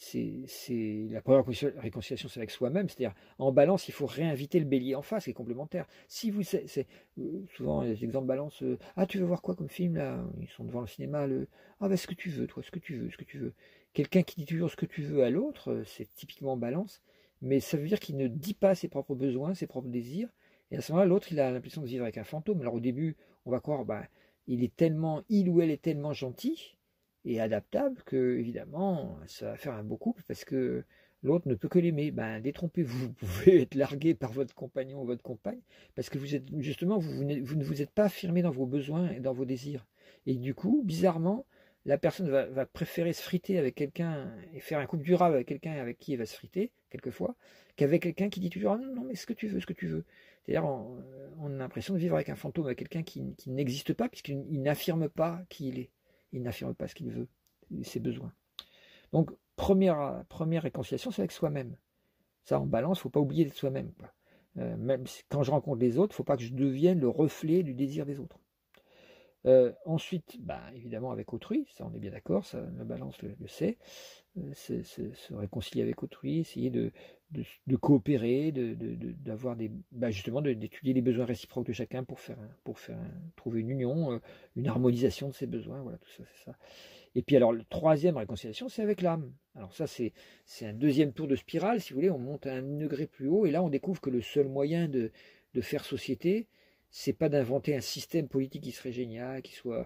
c'est la première réconciliation, c'est avec soi-même, c'est-à-dire en balance, il faut réinviter le bélier en face, qui est complémentaire. Si vous, c'est euh, souvent les exemples balance, euh, ah tu veux voir quoi comme film là, ils sont devant le cinéma, le ah ben ce que tu veux, toi, ce que tu veux, ce que tu veux. Quelqu'un qui dit toujours ce que tu veux à l'autre, c'est typiquement balance, mais ça veut dire qu'il ne dit pas ses propres besoins, ses propres désirs, et à ce moment-là, l'autre il a l'impression de vivre avec un fantôme. Alors au début, on va croire, bah il est tellement, il ou elle est tellement gentil et adaptable que évidemment ça va faire un beau couple parce que l'autre ne peut que l'aimer. Ben détrompez-vous, vous pouvez être largué par votre compagnon ou votre compagne parce que vous êtes justement vous, vous, vous ne vous êtes pas affirmé dans vos besoins et dans vos désirs. Et du coup, bizarrement, la personne va, va préférer se friter avec quelqu'un et faire un couple durable avec quelqu'un avec qui elle va se friter quelquefois qu'avec quelqu'un qui dit toujours ah non non mais ce que tu veux, ce que tu veux. C'est-à-dire on, on a l'impression de vivre avec un fantôme, avec quelqu'un qui, qui n'existe pas puisqu'il n'affirme pas qui il est. Il n'affirme pas ce qu'il veut, ses besoins. Donc, première, première réconciliation, c'est avec soi-même. Ça, en balance, il ne faut pas oublier d'être soi-même. Euh, même si, quand je rencontre les autres, il ne faut pas que je devienne le reflet du désir des autres. Euh, ensuite, bah, évidemment, avec autrui, ça on est bien d'accord, ça, la balance le, le sait, euh, c'est, c'est, se réconcilier avec autrui, essayer de, de, de coopérer, de, de, de, d'avoir des, bah, justement d'étudier les besoins réciproques de chacun pour faire, un, pour faire un, trouver une union, euh, une harmonisation de ses besoins, voilà, tout ça, c'est ça. Et puis alors, la troisième réconciliation, c'est avec l'âme. Alors ça, c'est, c'est un deuxième tour de spirale, si vous voulez, on monte à un degré plus haut, et là on découvre que le seul moyen de, de faire société, c'est pas d'inventer un système politique qui serait génial, qui soit,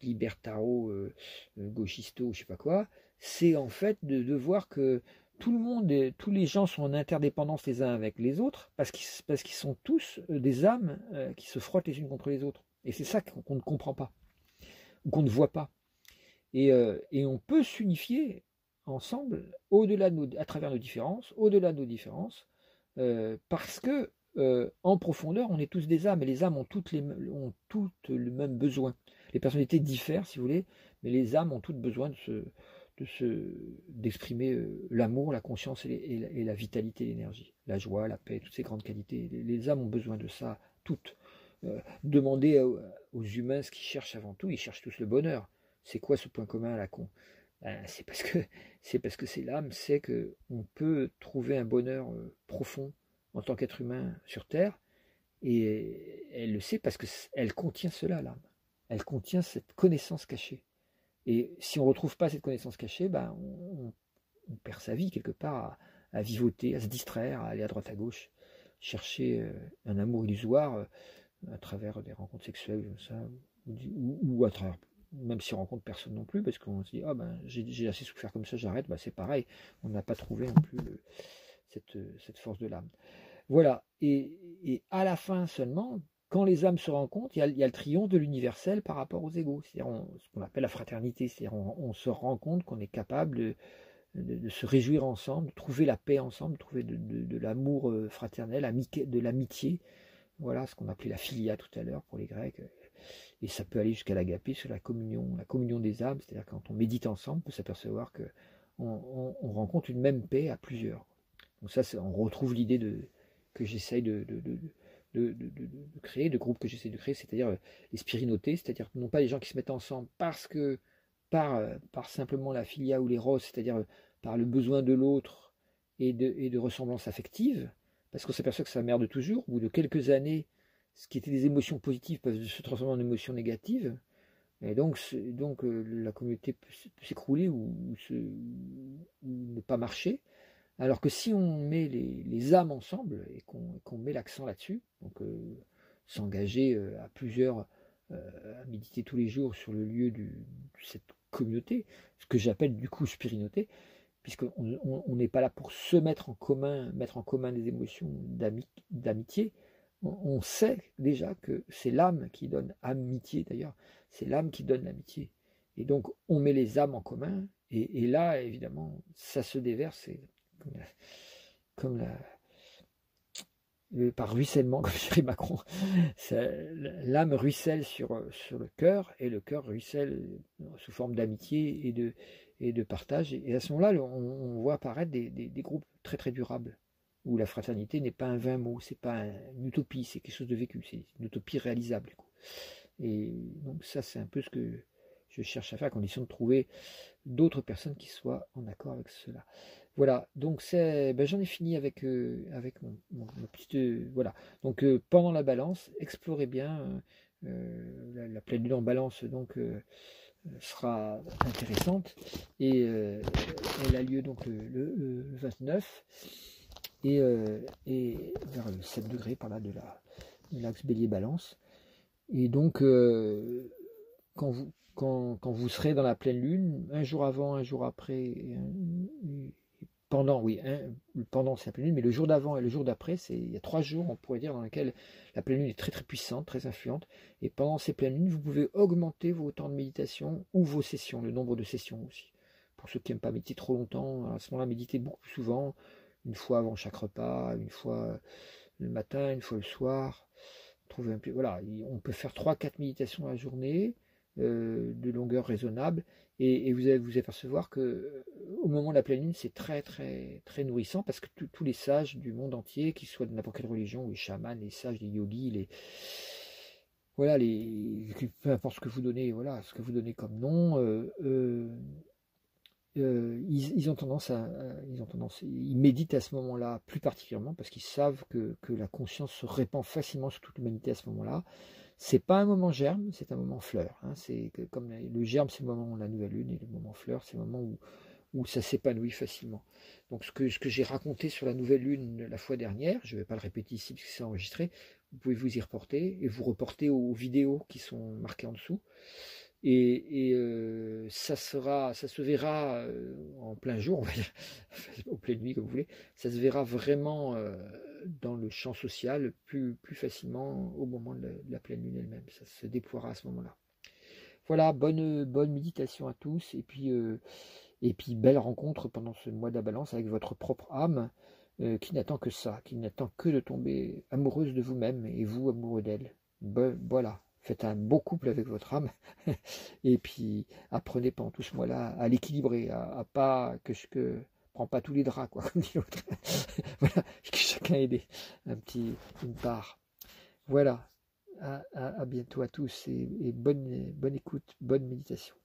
libertaro, euh, gauchisto, je sais pas quoi, c'est en fait de, de voir que tout le monde, tous les gens sont en interdépendance les uns avec les autres, parce qu'ils parce qu'ils sont tous des âmes euh, qui se frottent les unes contre les autres. Et c'est ça qu'on qu'on ne comprend pas, ou qu'on ne voit pas. Et, euh, et on peut s'unifier ensemble, au-delà de nos, à travers nos différences, au-delà de nos différences, euh, parce que euh, en profondeur, on est tous des âmes, et les âmes ont toutes, les, ont toutes le même besoin. Les personnalités diffèrent, si vous voulez, mais les âmes ont toutes besoin de se, de se, d'exprimer euh, l'amour, la conscience et, les, et, la, et la vitalité, l'énergie, la joie, la paix, toutes ces grandes qualités. Les, les âmes ont besoin de ça, toutes. Euh, demandez aux, aux humains ce qu'ils cherchent avant tout, ils cherchent tous le bonheur. C'est quoi ce point commun à la con? Ben, c'est parce que c'est parce que c'est l'âme, c'est que on peut trouver un bonheur euh, profond en tant qu'être humain sur Terre, et elle le sait parce qu'elle contient cela, l'âme. Elle contient cette connaissance cachée. Et si on ne retrouve pas cette connaissance cachée, ben on, on perd sa vie quelque part à, à vivoter, à se distraire, à aller à droite à gauche, chercher euh, un amour illusoire euh, à travers des rencontres sexuelles comme ça, ou, ou, ou à travers, même si on rencontre personne non plus, parce qu'on se dit ah ben j'ai assez souffert comme ça, j'arrête. Ben, c'est pareil, on n'a pas trouvé non plus le, cette, cette force de l'âme. Voilà, et, et à la fin seulement, quand les âmes se rencontrent, il y a, il y a le triomphe de l'universel par rapport aux égaux, c'est-à-dire ce qu'on appelle la fraternité, c'est-à-dire on, on se rend compte qu'on est capable de, de, de se réjouir ensemble, de trouver la paix ensemble, de trouver de, de, de l'amour fraternel, de l'amitié, voilà ce qu'on appelait la philia tout à l'heure pour les Grecs, et ça peut aller jusqu'à l'agapé, sur la communion, la communion des âmes, c'est-à-dire quand on médite ensemble, on peut s'apercevoir que on, on, on rencontre une même paix à plusieurs. Donc ça, on retrouve l'idée de que j'essaye de, de, de, de, de, de, de créer, de groupe que j'essaie de créer, c'est-à-dire les spirinotés, c'est-à-dire non pas les gens qui se mettent ensemble parce que par, par simplement la philia ou l'éros, c'est-à-dire par le besoin de l'autre et de, et de ressemblance affective, parce qu'on s'aperçoit que ça merde toujours, au bout de quelques années, ce qui était des émotions positives peuvent se transformer en émotions négatives, et donc, donc euh, la communauté peut, peut s'écrouler ou, ou, se, ou ne pas marcher. Alors que si on met les, les âmes ensemble et qu'on qu'on met l'accent là-dessus, donc euh, s'engager euh, à plusieurs, euh, à méditer tous les jours sur le lieu du, de cette communauté, ce que j'appelle du coup spirinoté, puisqu'on n'est pas là pour se mettre en commun, mettre en commun des émotions d'amitié, on, on sait déjà que c'est l'âme qui donne amitié d'ailleurs, c'est l'âme qui donne l'amitié. Et donc on met les âmes en commun, et, et là évidemment ça se déverse. Et, comme la, comme la le, par ruissellement, comme dirait Macron, l'âme ruisselle sur, sur le cœur, et le cœur ruisselle sous forme d'amitié et de, et de partage. Et à ce moment-là, on, on voit apparaître des, des, des groupes très très durables, où la fraternité n'est pas un vain mot, c'est pas un, une utopie, c'est quelque chose de vécu, c'est une utopie réalisable. Du coup. Et donc ça, c'est un peu ce que je cherche à faire, à condition de trouver d'autres personnes qui soient en accord avec cela. Voilà, donc c'est, ben j'en ai fini avec, euh, avec mon, mon, mon petit... Euh, voilà, donc euh, pendant la balance, explorez bien, euh, la, la pleine lune en balance donc euh, sera intéressante, et euh, elle a lieu donc le, le, le vingt-neuf, et, euh, et vers le sept degrés par là de la de l'axe bélier-balance, et donc euh, quand vous Quand, quand vous serez dans la pleine lune, un jour avant, un jour après, et un, et pendant, oui, hein, pendant c'est la pleine lune, mais le jour d'avant et le jour d'après, c'est il y a trois jours, on pourrait dire, dans lesquels la pleine lune est très très puissante, très influente, et pendant ces pleines lunes, vous pouvez augmenter vos temps de méditation ou vos sessions, le nombre de sessions aussi. Pour ceux qui n'aiment pas méditer trop longtemps, à ce moment-là, méditez beaucoup plus souvent, une fois avant chaque repas, une fois le matin, une fois le soir. Trouvez un peu, voilà, on peut faire trois quatre méditations à la journée, Euh, de longueur raisonnable, et, et vous allez vous apercevoir que euh, au moment de la pleine lune, c'est très très très nourrissant, parce que tous les sages du monde entier, qu'ils soient de n'importe quelle religion, les chamans, les sages, les yogis, les voilà, les peu importe ce que vous donnez, voilà, ce que vous donnez comme nom, euh, euh, euh, ils, ils ont tendance à, à ils ont tendance, ils méditent à ce moment-là plus particulièrement, parce qu'ils savent que, que la conscience se répand facilement sur toute l'humanité à ce moment-là. C'est pas un moment germe, c'est un moment fleur. Hein. C'est comme le germe, c'est le moment où la nouvelle lune, et le moment fleur, c'est le moment où, où ça s'épanouit facilement. Donc ce que, ce que j'ai raconté sur la nouvelle lune la fois dernière, je ne vais pas le répéter ici puisque c'est enregistré, vous pouvez vous y reporter et vous reporter aux vidéos qui sont marquées en dessous. Et, et euh, ça sera, ça se verra euh, en plein jour, on va dire, au pleine nuit comme vous voulez, ça se verra vraiment euh, dans le champ social plus, plus facilement au moment de la, de la pleine lune elle-même. Ça se déploiera à ce moment-là. Voilà, bonne, bonne méditation à tous, et puis, euh, et puis belle rencontre pendant ce mois de la Balance avec votre propre âme, euh, qui n'attend que ça, qui n'attend que de tomber amoureuse de vous-même et vous amoureux d'elle. Be- voilà, faites un beau couple avec votre âme, et puis apprenez pendant tout ce mois-là à l'équilibrer, à, à pas que je que prends pas tous les draps, quoi, comme dit l'autre. Voilà, que chacun ait des- un petit, une part. Voilà, à, à- à bientôt à tous, et, et bonne, bonne écoute, bonne méditation.